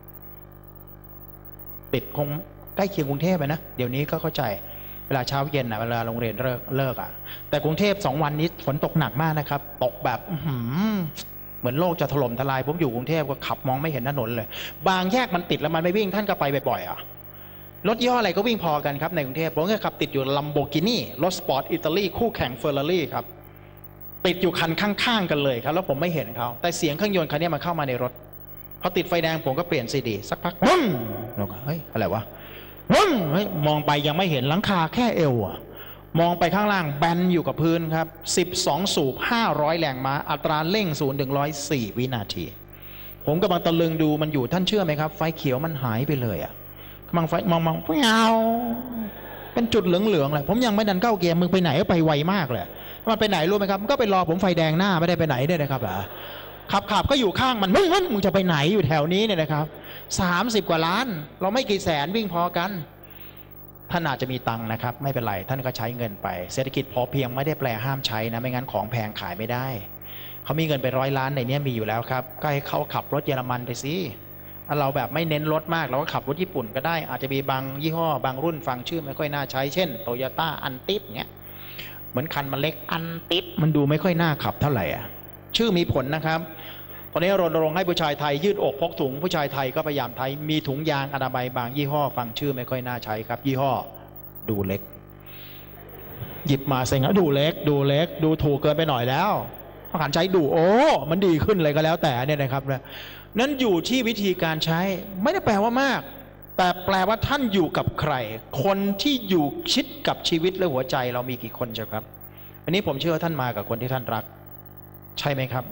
ติดคงใกล้เคียงกรุงเทพไปนะเดี๋ยวนี้ก็เข้าใจเวลาเช้าเย็นเวลาโรงเรียนเลิกแต่กรุงเทพ2 วันนี้ฝนตกหนักมากนะครับตกแบบเหมือนโลกจะถล่มทลายผมอยู่กรุงเทพก็ขับมองไม่เห็นถนนเลยบางแยกมันติดแล้วมันไม่วิ่งท่านก็ไปบ่อยๆรถย่ออะไรก็วิ่งพอกันครับในกรุงเทพผมก็ขับติดอยู่ลัมโบกินีรถสปอร์ตอิตาลีคู่แข่งเฟอร์รารี่ครับติดอยู่คันข้างๆกันเลยครับแล้วผมไม่เห็นเขาแต่เสียงเครื่องยนต์คันนี้มันเข้ามาในรถพอติดไฟแดงผมก็เปลี่ยนซีดีสักพักเราก็เฮ้ยอะไรวะมองไปยังไม่เห็นหลังคาแค่เอวมองไปข้างล่างแบนอยู่กับพื้นครับ12สูบ500แรงม้าอัตราเร่ง0 ถึง 104 วินาทีผมกำลังตะลึงดูมันอยู่ท่านเชื่อไหมครับไฟเขียวมันหายไปเลยกำลังไฟมองเงาเป็นจุดเหลืองๆเลยผมยังไม่ดันเข้าเกียร์มึงไปไหนก็ไปไวมากเลยมันไปไหนรู้ไหมครับมันก็ไปรอผมไฟแดงหน้าไม่ได้ไปไหนด้วยนะครับขับก็อยู่ข้างมันมึงจะไปไหนอยู่แถวนี้เนี่ยนะครับ30 กว่าล้านเราไม่กี่แสนวิ่งพอกันท่านอาจจะมีตังค์นะครับไม่เป็นไรท่านก็ใช้เงินไปเศรษฐกิจพอเพียงไม่ได้แปลห้ามใช้นะไม่งั้นของแพงขายไม่ได้เขามีเงินไป100 ล้านในนี้มีอยู่แล้วครับก็ให้เขาขับรถเยอรมันไปสิเราแบบไม่เน้นรถมากเราก็ขับรถญี่ปุ่นก็ได้อาจจะมีบางยี่ห้อบางรุ่นฟังชื่อไม่ค่อยน่าใช้เช่นโตโยต้าอันติสเงี้ยเหมือนคันมันเล็กอันติสมันดูไม่ค่อยน่าขับเท่าไหร่ชื่อมีผลนะครับตอนนี้รณรงค์ให้ผู้ชายไทยยืดอกพกถุงผู้ชายไทยก็พยายามไทยมีถุงยางอนามัยบางยี่ห้อฟังชื่อไม่ค่อยน่าใช้ครับยี่ห้อดูเล็กหยิบมาเซ็งดูเล็กดูถูกเกินไปหน่อยแล้วอาหารใช้ดูโอ้มันดีขึ้นเลยก็แล้วแต่เนี่ยนะครับนั้นอยู่ที่วิธีการใช้ไม่ได้แปลว่ามากแต่แปลว่าท่านอยู่กับใครคนที่อยู่ชิดกับชีวิตและหัวใจเรามีกี่คนใช่ครับอันนี้ผมเชื่อท่านมากับคนที่ท่านรักใช่ไหมครับ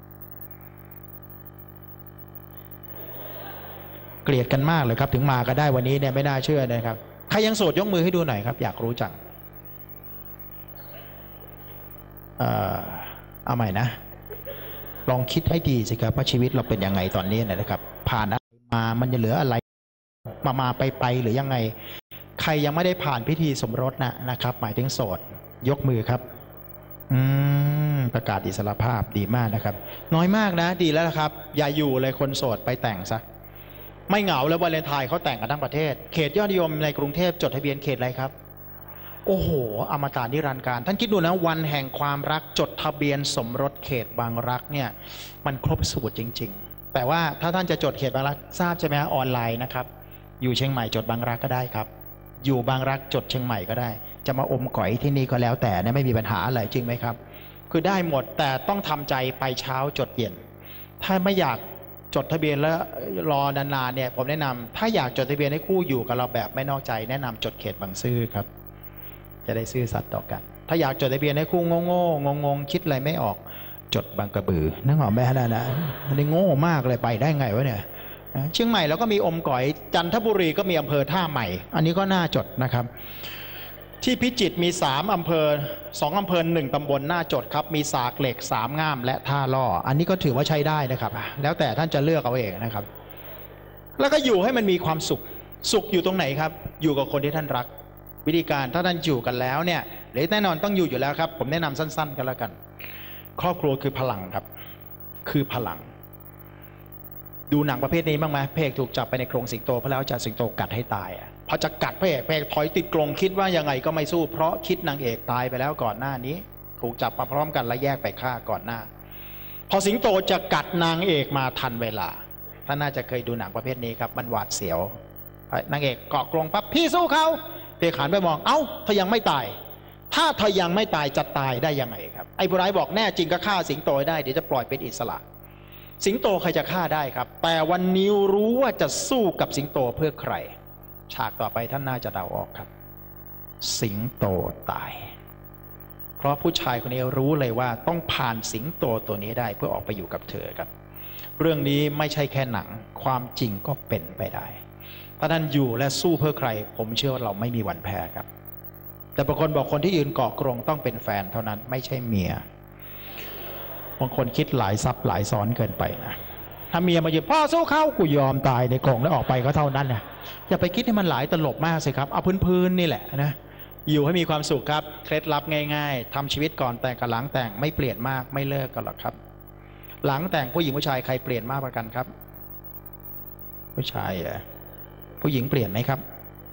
เกลียดกันมากเลยครับถึงมาก็ได้วันนี้เนี่ยไม่น่าเชื่อนะครับใครยังโสดยกมือให้ดูหน่อยครับอยากรู้จังเอาใหม่นะลองคิดให้ดีสิครับว่าชีวิตเราเป็นยังไงตอนนี้นะครับผ่านอะไรมามันจะเหลืออะไรมาไปหรือยังไงใครยังไม่ได้ผ่านพิธีสมรสนะครับหมายถึงโสดยกมือครับประกาศอิสรภาพดีมากนะครับน้อยมากนะดีแล้วครับอย่าอยู่เลยคนโสดไปแต่งซะไม่เหงาแล้ววาเลนไทน์เขาแต่งกันทั้งประเทศเขตยอดนิยมในกรุงเทพจดทะเบียนเขตอะไรครับโอ้โหอมตะนิรันดร์การท่านคิดดูนะวันแห่งความรักจดทะเบียนสมรสเขตบางรักเนี่ยมันครบสูตรจริงๆแต่ว่าถ้าท่านจะจดเขตบางรักทราบใช่ไหมออนไลน์นะครับอยู่เชียงใหม่จดบางรักก็ได้ครับอยู่บางรักจดเชียงใหม่ก็ได้จะมาอมก๋อยที่นี่ก็แล้วแต่เนี่ยไม่มีปัญหาอะไรจริงไหมครับคือได้หมดแต่ต้องทำใจไปเช้าจดเย็นถ้าไม่อยากจดทะเบียนแล้วรอนานๆเนี่ยผมแนะนำถ้าอยากจดทะเบียนให้คู่อยู่กับเราแบบไม่นอกใจแนะนำจดเขตบางซื่อครับจะได้ซื่อสัตย์ต่อกันถ้าอยากจดทะเบียนให้คู่งงคิดอะไรไม่ออกจดบางกระบือนั่งหอมแม่นะมันโง่มากเลยไปได้ไงวะเนี่ยเชียงใหม่เราก็มีอมก๋อยจันทบุรีก็มีอำเภอท่าใหม่อันนี้ก็น่าจดนะครับที่พิจิตรมี3 อำเภอ2 อำเภอ1 ตำบลน่าจดครับมีสากเหล็ก3 ง่ามและท่าล่ออันนี้ก็ถือว่าใช้ได้นะครับแล้วแต่ท่านจะเลือกเอาเองนะครับแล้วก็อยู่ให้มันมีความสุขอยู่ตรงไหนครับอยู่กับคนที่ท่านรักวิธีการถ้าท่านอยู่กันแล้วเนี่ยหรือแน่นอนต้องอยู่แล้วครับผมแนะนำสั้นๆกันแล้วกันครอบครัวคือพลังครับคือพลังดูหนังประเภทนี้บ้างไหมพระเอกถูกจับไปในกรงสิงโตพระแล้วจับสิงโตกัดให้ตายพอจะกัดพระเอกถอยติดกรงคิดว่ายังไงก็ไม่สู้เพราะคิดนางเอกตายไปแล้วก่อนหน้านี้ถูกจับมาพร้อมกันและแยกไปฆ่าก่อนหน้าพอสิงโตจะกัดนางเอกมาทันเวลาท่านน่าจะเคยดูหนังประเภทนี้ครับมันหวาดเสียวนางเอกเกาะกรงปั๊บพี่สู้เขาเพียขันไปมองเอ้าเธอยังไม่ตายถ้าเธอยังไม่ตายจะตายได้ยังไงครับไอ้ผู้ร้ายบอกแน่จริงก็ฆ่าสิงโตได้เดี๋ยวจะปล่อยเป็นอิสระสิงโตใครจะฆ่าได้ครับแต่วันนี้รู้ว่าจะสู้กับสิงโตเพื่อใครฉากต่อไปท่านน่าจะเดาออกครับสิงโตตายเพราะผู้ชายคนนี้รู้เลยว่าต้องผ่านสิงโตตัวนี้ได้เพื่อออกไปอยู่กับเธอครับเรื่องนี้ไม่ใช่แค่หนังความจริงก็เป็นไปได้ถ้าท่านอยู่และสู้เพื่อใครผมเชื่อว่าเราไม่มีวันแพ้ครับแต่บางคนบอกคนที่ยืนเกาะกรงต้องเป็นแฟนเท่านั้นไม่ใช่เมียบางคนคิดหลายซับหลายซ้อนเกินไปนะถ้าเมียมายืนพ่อสู้เข้ากูยอมตายในกรงแล้วออกไปก็เท่านั้นนะอย่าไปคิดให้มันหลายตลบมากสิครับเอาพื้นๆนี่แหละนะอยู่ให้มีความสุขครับเคล็ดลับง่ายๆทำชีวิตก่อนแต่งกับหลังแต่งไม่เปลี่ยนมากไม่เลิกกันหรอกครับหลังแต่งผู้หญิงผู้ชายใครเปลี่ยนมากกว่ากันครับผู้ชายผู้หญิงเปลี่ยนไหมครับ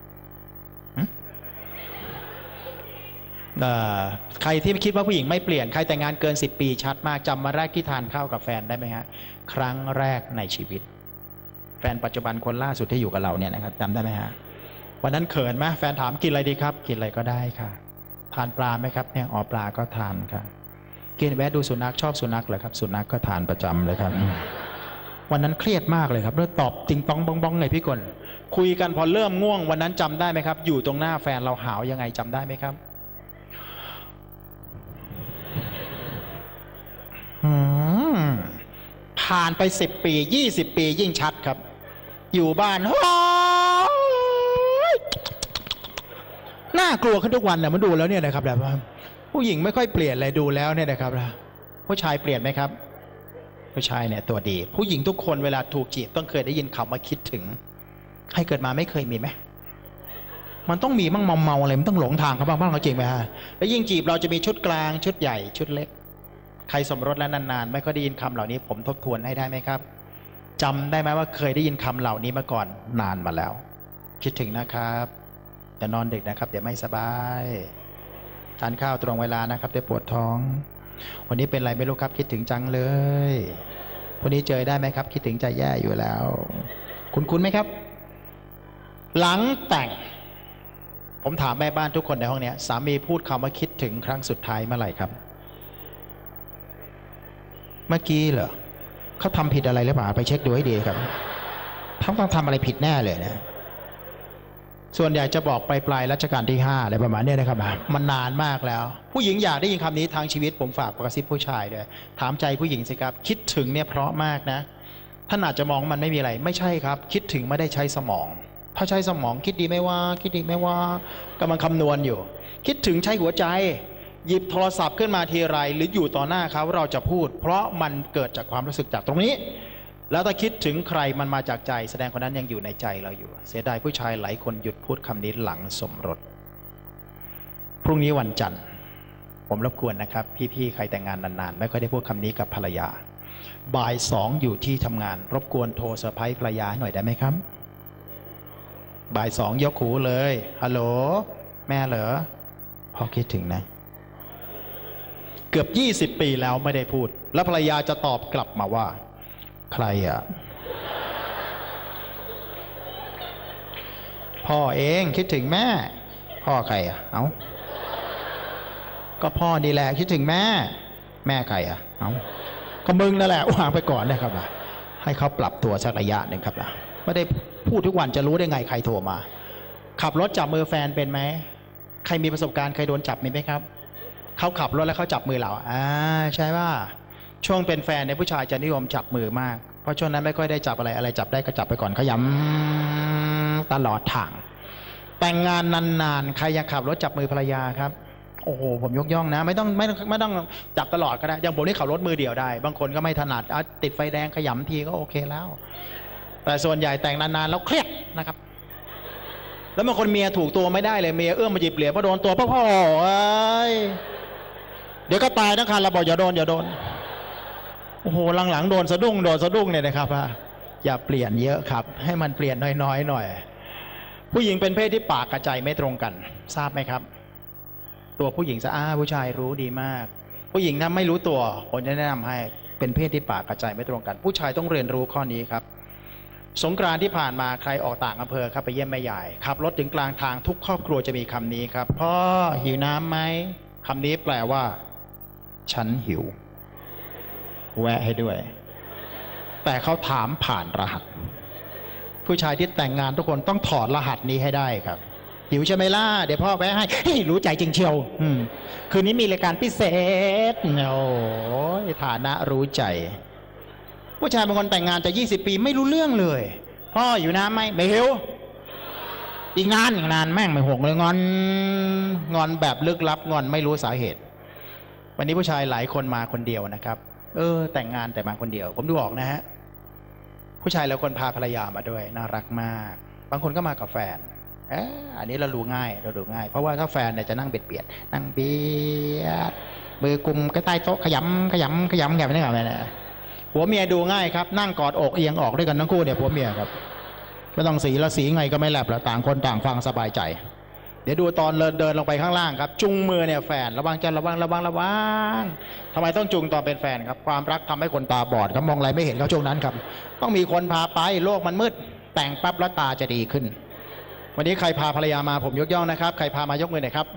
ใครที่คิดว่าผู้หญิงไม่เปลี่ยนใครแต่งงานเกิน10 ปีชัดมากจำมาแรกที่ทานข้าวกับแฟนได้ไหมฮะครั้งแรกในชีวิตแฟนปัจจุบันคนล่าสุดที่อยู่กับเราเนี่ยนะครับจำได้ไหมฮะวันนั้นเขินไหมแฟนถามกินอะไรดีครับกินอะไรก็ได้ค่ะทานปลาไหมครับเนี่ยปลาก็ทานค่ะกินแวะดูสุนัขชอบสุนัขเหรอครับสุนัขก็ทานประจำเลยครับวันนั้นเครียดมากเลยครับแล้วตอบติงตองบ้องเลยพี่กลคุยกันพอเริ่มง่วงวันนั้นจำได้ไหมครับอยู่ตรงหน้าแฟนเราหาวยังไงจำได้ไหมครับผ่านไป10 ปี20 ปียิ่งชัดครับอยู่บ้านน่ากลัวขึ้นทุกวันเนี่ยมันดูแล้วเนี่ยนะครับแบบผู้หญิงไม่ค่อยเปลี่ยนเลยดูแล้วเนี่ยนะครับผู้ชายเปลี่ยนไหมครับผู้ชายเนี่ยตัวดีผู้หญิงทุกคนเวลาถูกจีบต้องเคยได้ยินคำว่าคิดถึงใครเกิดมาไม่เคยมีไหมมันต้องมีมั่งเมาอะไรมันต้องหลงทางเขาบ้างเขาจริงไหมฮะแล้วยิ่งจีบเราจะมีชุดกลางชุดใหญ่ชุดเล็กใครสมรสแล้วนานๆไม่ค่อยได้ยินคำเหล่านี้ผมทบทวนให้ได้ไหมครับจำได้ไหมว่าเคยได้ยินคำเหล่านี้มาก่อนนานมาแล้วคิดถึงนะครับอย่านอนดึกนะครับเดี๋ยวไม่สบายทานข้าวตรงเวลานะครับเดี๋ยวปวดท้องวันนี้เป็นไรไม่รู้ครับคิดถึงจังเลยวันนี้เจอได้ไหมครับคิดถึงใจแย่อยู่แล้วคุ้นไหมครับหลังแต่งผมถามแม่บ้านทุกคนในห้องนี้สามีพูดคำว่าคิดถึงครั้งสุดท้ายเมื่อไหร่ครับเมื่อกี้เหรอเขาทำผิดอะไรหรือเปล่าไปเช็คดูให้ดีครับต้องทำอะไรผิดแน่เลยนะส่วนใหญ่จะบอกปลายรัชกาลที่5อะไรประมาณนี้นะครับมันนานมากแล้วผู้หญิงอยากได้ยินคำนี้ทางชีวิตผมฝากกระซิบผู้ชายด้วยถามใจผู้หญิงสิครับคิดถึงเนี่ยเพราะมากนะท่านอาจจะมองมันไม่มีอะไรไม่ใช่ครับคิดถึงไม่ได้ใช้สมองถ้าใช้สมองคิดดีไม่ว่าคิดดีไม่ว่ากำลังคำนวณอยู่คิดถึงใช้หัวใจหยิบโทรศัพท์ขึ้นมาทีไรหรืออยู่ต่อหน้าเขาเราจะพูดเพราะมันเกิดจากความรู้สึกจากตรงนี้แล้วถ้าคิดถึงใครมันมาจากใจแสดงคนนั้นยังอยู่ในใจเราอยู่เสียดายผู้ชายหลายคนหยุดพูดคำนี้หลังสมรสพรุ่งนี้วันจันทร์ผมรบกวนนะครับพี่ๆใครแต่งงานนานๆไม่ค่อยได้พูดคำนี้กับภรรยาบ่าย2อยู่ที่ทำงานรบกวนโทรเซอร์ไพรส์ภรรยาหน่อยได้ไหมครับบ่าย2ยกหูเลยฮัลโหลแม่เหรอพ่อคิดถึงนะเกือบ20 ปีแล้วไม่ได้พูดแล้วภรรยาจะตอบกลับมาว่าใครอ่ะพ่อเองคิดถึงแม่พ่อใครอ่ะเอ้าก็พ่อดีแหละคิดถึงแม่แม่ใครอ่ะเอ้าก็มึงนั่นแหละวางไปก่อนนะครับให้เขาปรับตัวสักระยะหนึ่งครับไม่ได้พูดทุกวันจะรู้ได้ไงใครโทรมาขับรถจับมือแฟนเป็นไหมใครมีประสบการณ์เคยโดนจับมีไหมครับเขาขับรถแล้วเขาจับมือเราใช่ป่ะช่วงเป็นแฟนเนี่ยผู้ชายจะนิยมจับมือมากเพราะช่วงนั้นไม่ค่อยได้จับอะไรจับได้ก็จับไปก่อนขยำตลอดทางแต่งงานนานๆใครอยากขับรถจับมือภรรยาครับโอ้โหผมยกย่องนะไม่ต้องจับตลอดก็ได้อย่างผมนี่ขับรถมือเดียวได้บางคนก็ไม่ถนัดติดไฟแดงขยำทีก็โอเคแล้วแต่ส่วนใหญ่แต่งนานๆแล้วเครียดนะครับแล้วบางคนเมียถูกตัวไม่ได้เลยเมียเอื้อมมาหยิบเหรียญพอโดนตัวพ่อเดี๋ยวก็ตายทั้งคันเราบอกอย่าโดนโอ้โหหลังๆโดนสะดุ้งเนี่ยนะครับอย่าเปลี่ยนเยอะครับให้มันเปลี่ยนน้อยๆหน่อยผู้หญิงเป็นเพศที่ปากกับใจไม่ตรงกันทราบไหมครับตัวผู้หญิงจะผู้ชายรู้ดีมากผู้หญิงถ้าไม่รู้ตัวผมจะแนะนำให้เป็นเพศที่ปากกับใจไม่ตรงกันผู้ชายต้องเรียนรู้ข้อนี้ครับสงกรานต์ที่ผ่านมาใครออกต่างอำเภอครับไปเยี่ยมแม่ยายขับรถถึงกลางทางทุกครอบครัวจะมีคำนี้ครับพ่อหิวน้ำไหมคำนี้แปลว่าฉันหิวแวะให้ด้วยแต่เขาถามผ่านรหัสผู้ชายที่แต่งงานทุกคนต้องถอดรหัสนี้ให้ได้ครับหิวใช่ไหมล่ะเดี๋ยวพ่อแวะให้รู้ใจจริงเชียวคืนนี้มีรายการพิเศษโอ้ยฐานะรู้ใจผู้ชายบางคนแต่งงานจะ20 ปีไม่รู้เรื่องเลยพ่ออยู่น้ำไหมไม่หิวอีกนานแม่งไม่ห่วงเลยงอนแบบลึกลับงอนไม่รู้สาเหตุวันนี้ผู้ชายหลายคนมาคนเดียวนะครับแต่งงานแต่มาคนเดียวผมดูออกนะฮะผู้ชายหลายคนพาภรรยามาด้วยน่ารักมากบางคนก็มากับแฟนอันนี้เราดูง่ายเพราะว่าถ้าแฟนเนี่ยจะนั่งเบียดนั่งเบียดมือกุมก็ใต้โต๊ะขยำแบบนี้แบบนี้ผัวเมียดูง่ายครับนั่งกอดอกเอียงออกด้วยกันทั้งคู่เนี่ยผัวเมียครับไม่ต้องสีละสีไงก็ไม่แลบแล้วต่างคนต่างฟังสบายใจเดี๋ยวดูตอนเดินลงไปข้างล่างครับจุงมือเนี่ยแฟนระวังทำไมต้องจุงตอนเป็นแฟนครับความรักทำให้คนตาบอดเขามองอะไรไม่เห็นเขาช่วงนั้นครับต้องมีคนพาไปโลกมันมืดแต่งปั๊บแล้วตาจะดีขึ้นวันนี้ใครพาภรรยามาผมยกย่องนะครับใครพามายกมือหน่อยครับ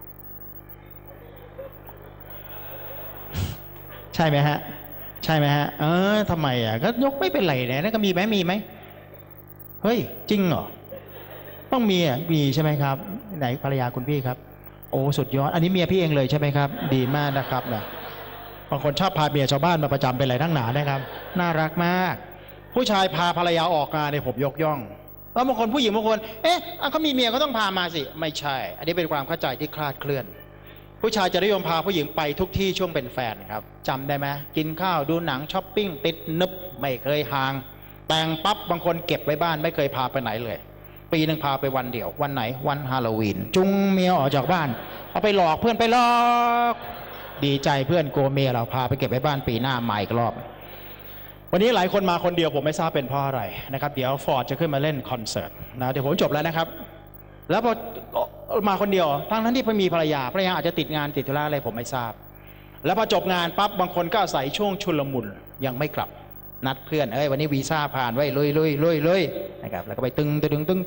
ใช่ไหมฮะทำไมก็ยกไม่เป็นไรเนี่ยนั่นก็มีไหมเฮ้ยจริงเหรอต้องมีใช่ไหมครับไหนภรรยาคุณพี่ครับโอ้สุดยอดอันนี้เมียพี่เองเลยใช่ไหมครับดีมากนะครับนะบางคนชอบพาเมียชาวบ้านมาประจำเป็นไรทั้งหนานะครับน่ารักมากผู้ชายพาภรรยาออกงานเนี่ยผมยกย่องแล้วบางคนผู้หญิงบางคนเขามีเมียก็ต้องพามาสิไม่ใช่อันนี้เป็นความเข้าใจที่คลาดเคลื่อนผู้ชายจะนิยมพาผู้หญิงไปทุกที่ช่วงเป็นแฟนครับจำได้ไหมกินข้าวดูหนังช้อปปิ้งติดนึบไม่เคยห่างแต่งปั๊บบางคนเก็บไว้บ้านไม่เคยพาไปไหนเลยปีหนึ่งพาไปวันเดียววันไหนวันฮาโลวีนจุงเมียออกจากบ้านเอาไปหลอกเพื่อนไปหลอกดีใจเพื่อนโกเมียเราพาไปเก็บไว้บ้านปีหน้าใหม่อีกรอบวันนี้หลายคนมาคนเดียวผมไม่ทราบเป็นเพราะอะไรนะครับเดี๋ยวฟอร์ดจะขึ้นมาเล่นคอนเสิร์ตนะเดี๋ยวผมจบแล้วนะครับแล้วพอมาคนเดียวทั้งที่มีภรรยาอาจจะติดงานติดธุระอะไรผมไม่ทราบแล้วพอจบงานปั๊บบางคนก็อาศัยช่วงชุลมุนยังไม่กลับนัดเพื่อนวันนี้วีซ่าผ่านไว้ลุยนะครับแล้วก็ไปตึง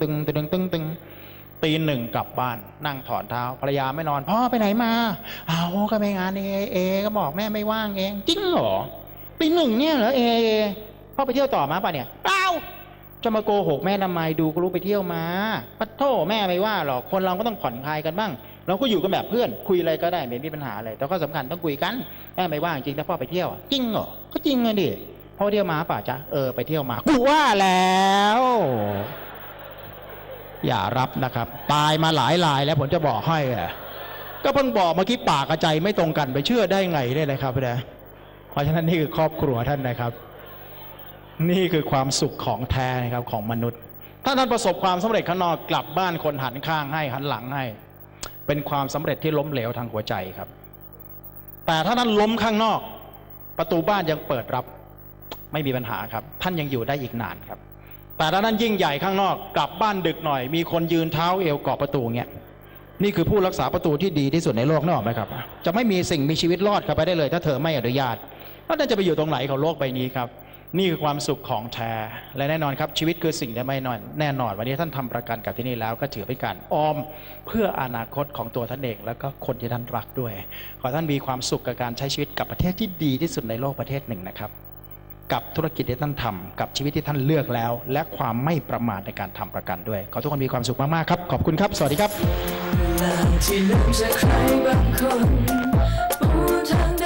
ตีหนึ่งกลับบ้านนั่งถอนเท้าภรรยาไม่นอนพ่อไปไหนมาก็ไปงานเอก็บอกแม่ไม่ว่างเองจริงเหรอตีหนึ่งเนี่ยเหรอเอพ่อไปเที่ยวต่อมาป่ะเนี่ยเปล่าจะมาโกหกแม่ทำไมดูก็รู้ไปเที่ยวมาปะโถแม่ไม่ว่าหรอกคนเราก็ต้องผ่อนคลายกันบ้างเราก็อยู่กันแบบเพื่อนคุยอะไรก็ได้ไม่มีปัญหาอะไรแต่ก็สำคัญต้องคุยกันแม่ไม่ว่างจริงแต่พ่อไปเที่ยวจริงเหรอก็จริงไงดิพ่อเที่ยวมาป่ะจ๊ะไปเที่ยวมากูว่าแล้วอย่ารับนะครับตายมาหลายรายแล้วผมจะบอกให้ก็เพิ่งบอกเมื่อกี้ปากกับใจไม่ตรงกันไปเชื่อได้ไงเนี่ยนะครับนะเพราะฉะนั้นนี่คือครอบครัวท่านนะครับนี่คือความสุขของแท้นะครับของมนุษย์ถ้าท่านประสบความสำเร็จข้างนอกกลับบ้านคนหันข้างให้หันหลังให้เป็นความสำเร็จที่ล้มเหลวทางหัวใจครับแต่ถ้าท่านล้มข้างนอกประตูบ้านยังเปิดรับไม่มีปัญหาครับท่านยังอยู่ได้อีกนานครับแต่ถ้าท่านยิ่งใหญ่ข้างนอกกลับบ้านดึกหน่อยมีคนยืนเท้าเอวเกาะประตูเงี้ยนี่คือผู้รักษาประตูที่ดีที่สุดในโลกนึกออกไหมครับจะไม่มีสิ่งมีชีวิตรอดเข้าไปได้เลยถ้าเธอไม่อนุญาตแล้วท่านจะไปอยู่ตรงไหนของโลกใบนี้ครับนี่คือความสุขของแท้และแน่นอนครับชีวิตคือสิ่งที่ไม่แน่นอนวันนี้ท่านทำประกันกับที่นี่แล้วก็ถือเป็นการออมเพื่ออนาคตของตัวท่านเองแล้วก็คนที่ท่านรักด้วยขอท่านมีความสุขกับการใช้ชีวิตกับประเทศที่ดีที่สุดในโลกประเทศหนึ่งนะครับกับธุรกิจที่ท่านทำกับชีวิตที่ท่านเลือกแล้วและความไม่ประมาทในการทำประกันด้วยขอทุกคนมีความสุขมากๆครับขอบคุณครับสวัสดีครับ